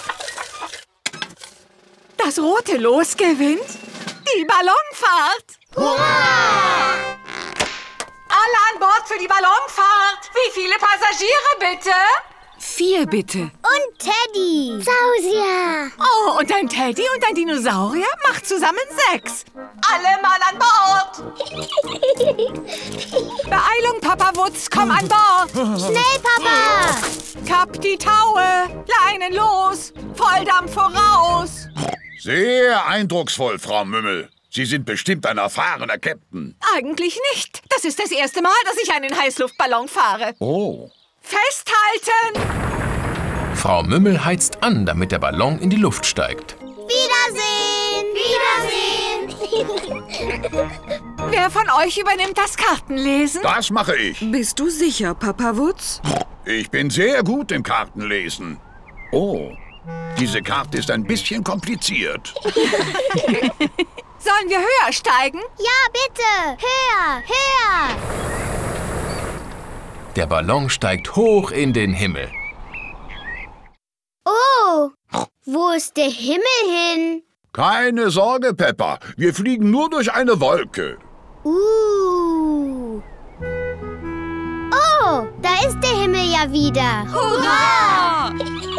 Das rote Los gewinnt die Ballonfahrt. Hurra! Alle an Bord für die Ballonfahrt. Wie viele Passagiere bitte? Vier bitte. Und Teddy. Sausia. Oh, und ein Teddy und ein Dinosaurier macht zusammen sechs. Alle mal an Bord. Beeilung, Papa Wutz, komm an Bord. Schnell, Papa. Kapp die Taue, Leinen los, Volldampf voraus. Sehr eindrucksvoll, Frau Mümmel. Sie sind bestimmt ein erfahrener Captain. Eigentlich nicht. Das ist das erste Mal, dass ich einen Heißluftballon fahre. Oh. Festhalten! Frau Mümmel heizt an, damit der Ballon in die Luft steigt. Wiedersehen. Wiedersehen. Wer von euch übernimmt das Kartenlesen? Das mache ich. Bist du sicher, Papa Wutz? Ich bin sehr gut im Kartenlesen. Oh, diese Karte ist ein bisschen kompliziert. Sollen wir höher steigen? Ja, bitte. Höher, höher. Der Ballon steigt hoch in den Himmel. Oh, wo ist der Himmel hin? Keine Sorge, Peppa. Wir fliegen nur durch eine Wolke. Uh. Oh, da ist der Himmel ja wieder. Hurra!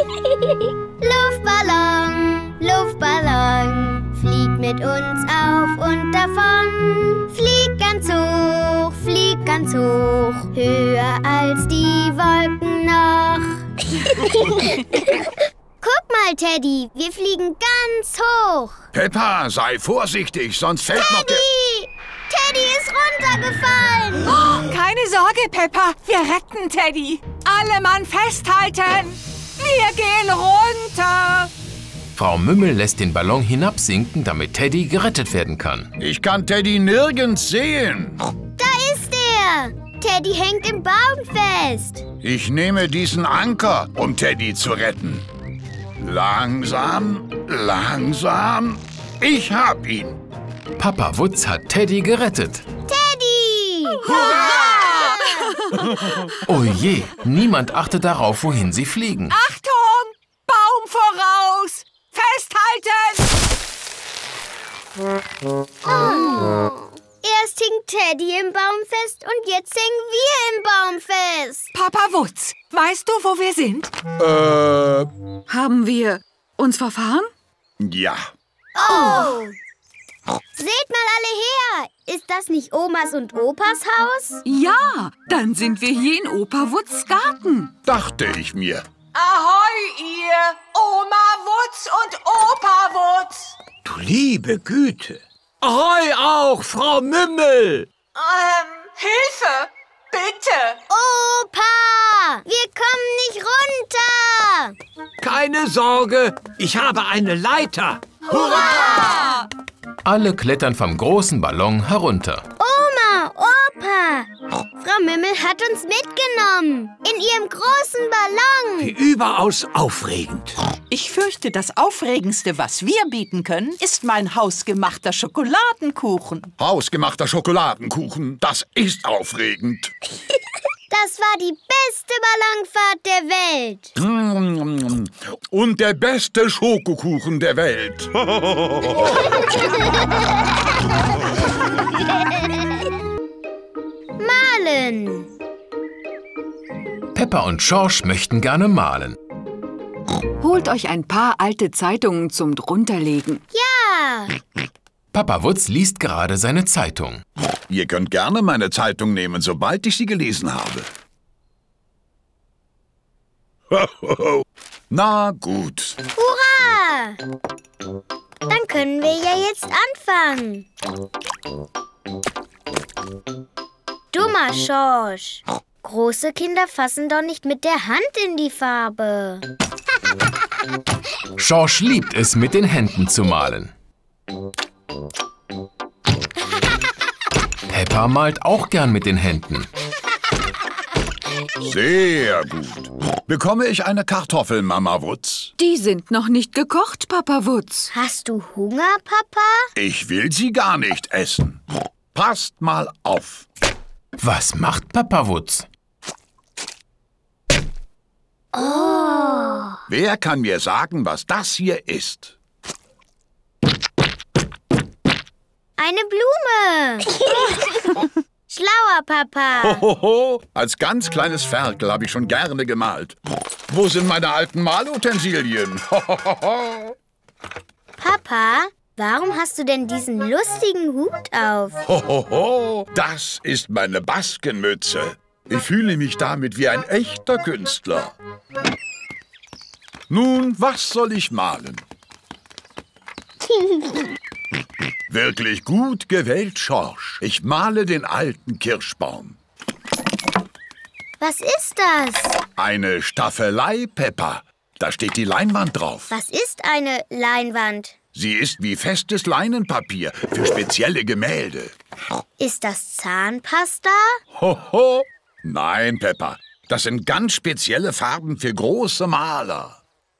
Luftballon, Luftballon, flieg mit uns auf und davon. Flieg ganz hoch, flieg ganz hoch, höher als die Wolken noch. Guck mal, Teddy, wir fliegen ganz hoch. Peppa, sei vorsichtig, sonst fällt Teddy! noch der... Teddy ist runtergefallen. Oh, keine Sorge, Peppa, wir retten Teddy. Alle Mann festhalten. Wir gehen runter. Frau Mümmel lässt den Ballon hinabsinken, damit Teddy gerettet werden kann. Ich kann Teddy nirgends sehen. Da ist er. Teddy hängt im Baum fest. Ich nehme diesen Anker, um Teddy zu retten. Langsam, langsam. Ich hab ihn. Papa Wutz hat Teddy gerettet. Teddy! Hurra! Oh je, niemand achtet darauf, wohin sie fliegen. Achtung! Baum voraus! Festhalten! Oh. Erst hing Teddy im Baum fest und jetzt hängen wir im Baum fest. Papa Wutz, weißt du, wo wir sind? Äh... Haben wir uns verfahren? Ja. Oh! Seht mal alle her! Ist das nicht Omas und Opas Haus? Ja, dann sind wir hier in Opa Wutz Garten. Dachte ich mir. Ahoi, ihr Oma Wutz und Opa Wutz! Du liebe Güte. Ahoi auch, Frau Mümmel. Ähm, Hilfe! Bitte! Opa! Wir kommen nicht runter! Keine Sorge, ich habe eine Leiter. Hurra! Alle klettern vom großen Ballon herunter. Oma, Opa! Frau Mümmel hat uns mitgenommen. In ihrem großen Ballon. Wie überaus aufregend. Ich fürchte, das Aufregendste, was wir bieten können, ist mein hausgemachter Schokoladenkuchen. Hausgemachter Schokoladenkuchen, das ist aufregend. Das war die beste Ballonfahrt der Welt. Und der beste Schokokuchen der Welt. Malen. Peppa und Schorsch möchten gerne malen. Holt euch ein paar alte Zeitungen zum Drunterlegen. Ja. Papa Wutz liest gerade seine Zeitung. Ihr könnt gerne meine Zeitung nehmen, sobald ich sie gelesen habe. Na gut. Hurra! Dann können wir ja jetzt anfangen. Dummer Schorsch. Große Kinder fassen doch nicht mit der Hand in die Farbe. Schorsch liebt es, mit den Händen zu malen. Peppa malt auch gern mit den Händen. Sehr gut. Bekomme ich eine Kartoffel, Mama Wutz? Die sind noch nicht gekocht, Papa Wutz. Hast du Hunger, Papa? Ich will sie gar nicht essen. Passt mal auf. Was macht Papa Wutz? Oh. Wer kann mir sagen, was das hier ist? Eine Blume. Schlauer Papa. Hohoho, als ganz kleines Ferkel habe ich schon gerne gemalt. Wo sind meine alten Malutensilien? Papa, warum hast du denn diesen lustigen Hut auf? Hohoho, das ist meine Baskenmütze. Ich fühle mich damit wie ein echter Künstler. Nun, was soll ich malen? Wirklich gut gewählt, Schorsch. Ich male den alten Kirschbaum. Was ist das? Eine Staffelei, Peppa. Da steht die Leinwand drauf. Was ist eine Leinwand? Sie ist wie festes Leinenpapier für spezielle Gemälde. Ist das Zahnpasta? Hoho! Nein, Peppa. Das sind ganz spezielle Farben für große Maler.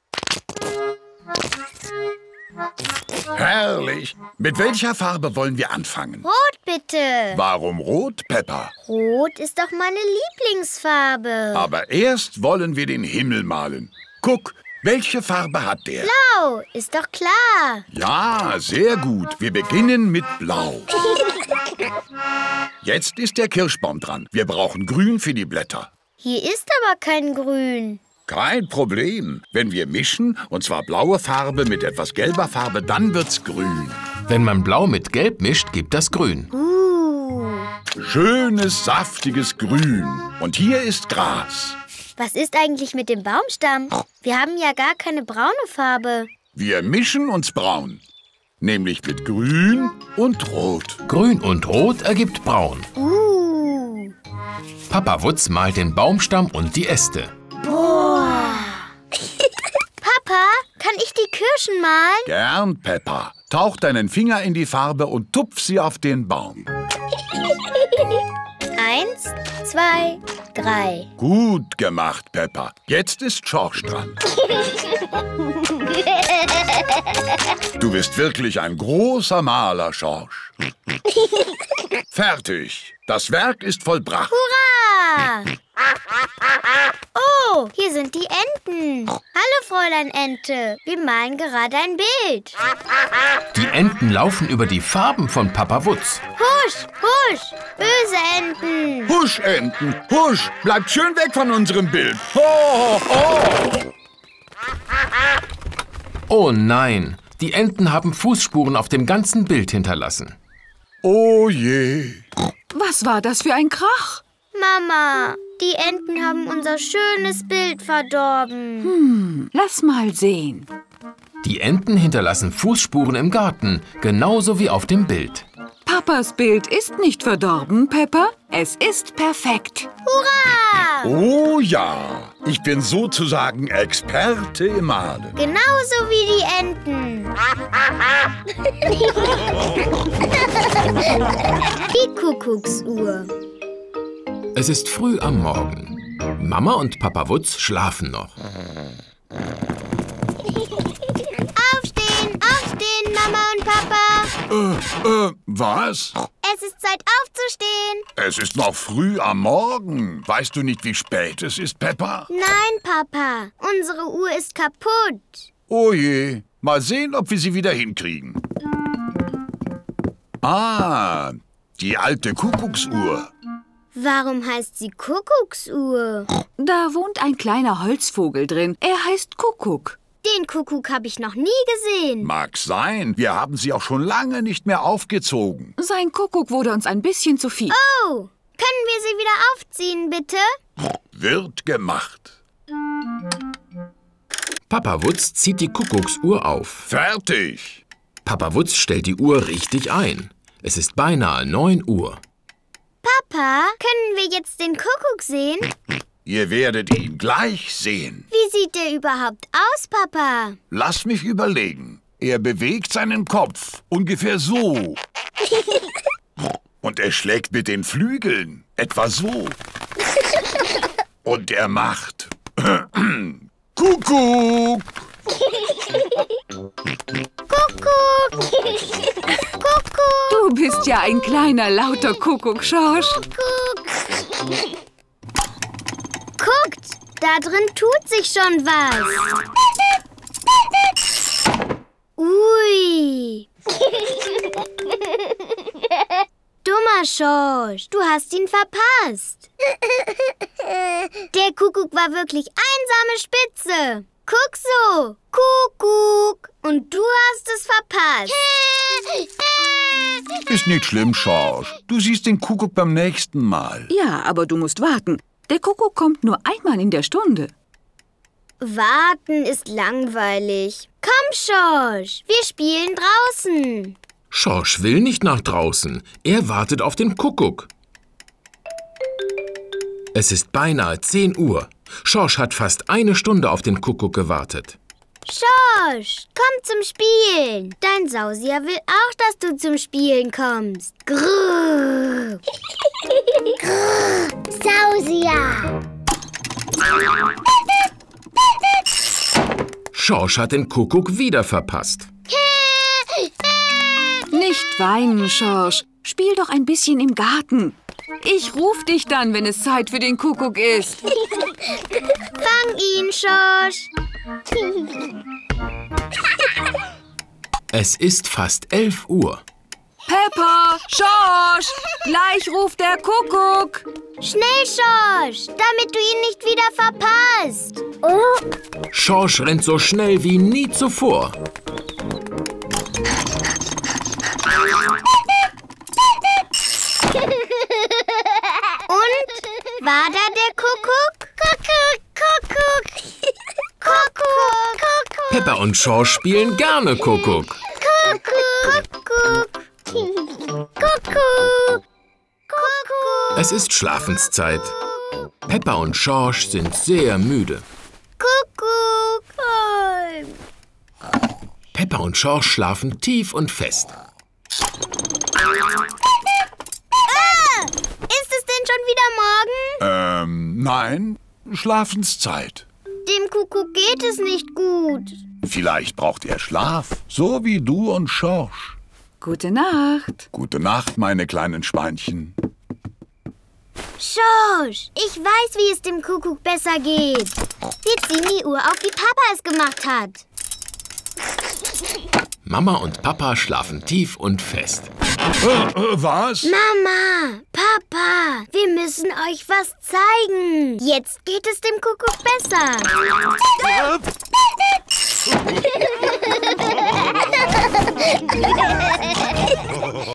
Herrlich. Mit welcher Farbe wollen wir anfangen? Rot, bitte. Warum rot, Peppa? Rot ist doch meine Lieblingsfarbe. Aber erst wollen wir den Himmel malen. Guck, welche Farbe hat der? Blau, ist doch klar. Ja, sehr gut. Wir beginnen mit Blau. Jetzt ist der Kirschbaum dran. Wir brauchen Grün für die Blätter. Hier ist aber kein Grün. Kein Problem. Wenn wir mischen, und zwar blaue Farbe mit etwas gelber Farbe, dann wird's grün. Wenn man Blau mit Gelb mischt, gibt das Grün. Uh. Schönes, saftiges Grün. Und hier ist Gras. Was ist eigentlich mit dem Baumstamm? Wir haben ja gar keine braune Farbe. Wir mischen uns braun. Nämlich mit Grün und Rot. Grün und Rot ergibt Braun. Uh. Papa Wutz malt den Baumstamm und die Äste. Boah. Papa, kann ich die Kirschen malen? Gern, Peppa. Tauch deinen Finger in die Farbe und tupf sie auf den Baum. Eins, zwei, drei. Gut gemacht, Peppa. Jetzt ist Schorsch dran. Du bist wirklich ein großer Maler, Schorsch. Fertig. Das Werk ist vollbracht. Hurra! Oh, hier sind die Enten. Hallo, Fräulein Ente. Wir malen gerade ein Bild. Die Enten laufen über die Farben von Papa Wutz. Husch, husch, böse Enten. Husch, Enten, husch. Bleibt schön weg von unserem Bild. Ho, ho, ho. Oh nein, die Enten haben Fußspuren auf dem ganzen Bild hinterlassen. Oh je. Was war das für ein Krach? Mama, die Enten haben unser schönes Bild verdorben. Hm, lass mal sehen. Die Enten hinterlassen Fußspuren im Garten, genauso wie auf dem Bild. Papas Bild ist nicht verdorben, Peppa. Es ist perfekt. Hurra! Oh ja, ich bin sozusagen Experte im Malen. Genauso wie die Enten. Die Kuckucksuhr. Es ist früh am Morgen. Mama und Papa Wutz schlafen noch. Aufstehen, aufstehen, Mama und Papa. Äh, äh, was? Es ist Zeit aufzustehen. Es ist noch früh am Morgen. Weißt du nicht, wie spät es ist, Peppa? Nein, Papa. Unsere Uhr ist kaputt. Oh je. Mal sehen, ob wir sie wieder hinkriegen. Ah, die alte Kuckucksuhr. Warum heißt sie Kuckucksuhr? Da wohnt ein kleiner Holzvogel drin. Er heißt Kuckuck. Den Kuckuck habe ich noch nie gesehen. Mag sein. Wir haben sie auch schon lange nicht mehr aufgezogen. Sein Kuckuck wurde uns ein bisschen zu viel. Oh, können wir sie wieder aufziehen, bitte? Wird gemacht. Papa Wutz zieht die Kuckucksuhr auf. Fertig. Papa Wutz stellt die Uhr richtig ein. Es ist beinahe neun Uhr. Papa, können wir jetzt den Kuckuck sehen? Ihr werdet ihn gleich sehen. Wie sieht der überhaupt aus, Papa? Lass mich überlegen. Er bewegt seinen Kopf ungefähr so. Und er schlägt mit den Flügeln etwa so. Und er macht Kuckuck. Kuckuck. Kuckuck. Du bist ja ein kleiner, lauter Kuckuck, Schorsch. Kuckuck. Guckt, da drin tut sich schon was. Ui. Dummer Schorsch, du hast ihn verpasst. Der Kuckuck war wirklich einsame Spitze. Guck so, Kuckuck. Und du hast es verpasst. Ist nicht schlimm, Schorsch. Du siehst den Kuckuck beim nächsten Mal. Ja, aber du musst warten. Der Kuckuck kommt nur einmal in der Stunde. Warten ist langweilig. Komm, Schorsch, wir spielen draußen. Schorsch will nicht nach draußen. Er wartet auf den Kuckuck. Es ist beinahe zehn Uhr. Schorsch hat fast eine Stunde auf den Kuckuck gewartet. Schorsch, komm zum Spielen. Dein Sausier will auch, dass du zum Spielen kommst. Grrr. Grrr. Sausier. Schorsch hat den Kuckuck wieder verpasst. Nicht weinen, Schorsch. Spiel doch ein bisschen im Garten. Ich ruf dich dann, wenn es Zeit für den Kuckuck ist. Fang ihn, Schorsch. Es ist fast elf Uhr. Peppa, Schorsch, gleich ruft der Kuckuck. Schnell, Schorsch, damit du ihn nicht wieder verpasst. Oh. Schorsch rennt so schnell wie nie zuvor. Und? War da der Kuckuck? Kuckuck, Kuckuck. Kuckuck, Kuckuck. Peppa und Schorsch spielen gerne Kuckuck. Kuckuck, Kuckuck. Kuckuck. Kuckuck. Es ist Schlafenszeit. Peppa und Schorsch sind sehr müde. Kuckuck. Peppa und Schorsch schlafen tief und fest. Ist es denn schon wieder morgen? Ähm, nein, Schlafenszeit. Dem Kuckuck geht es nicht gut. Vielleicht braucht er Schlaf, so wie du und Schorsch. Gute Nacht. Gute Nacht, meine kleinen Schweinchen. Schorsch, ich weiß, wie es dem Kuckuck besser geht. Wir ziehen die Uhr auf, wie Papa es gemacht hat. Mama und Papa schlafen tief und fest. Äh, äh, was? Mama, Papa, wir müssen euch was zeigen. Jetzt geht es dem Kuckuck besser.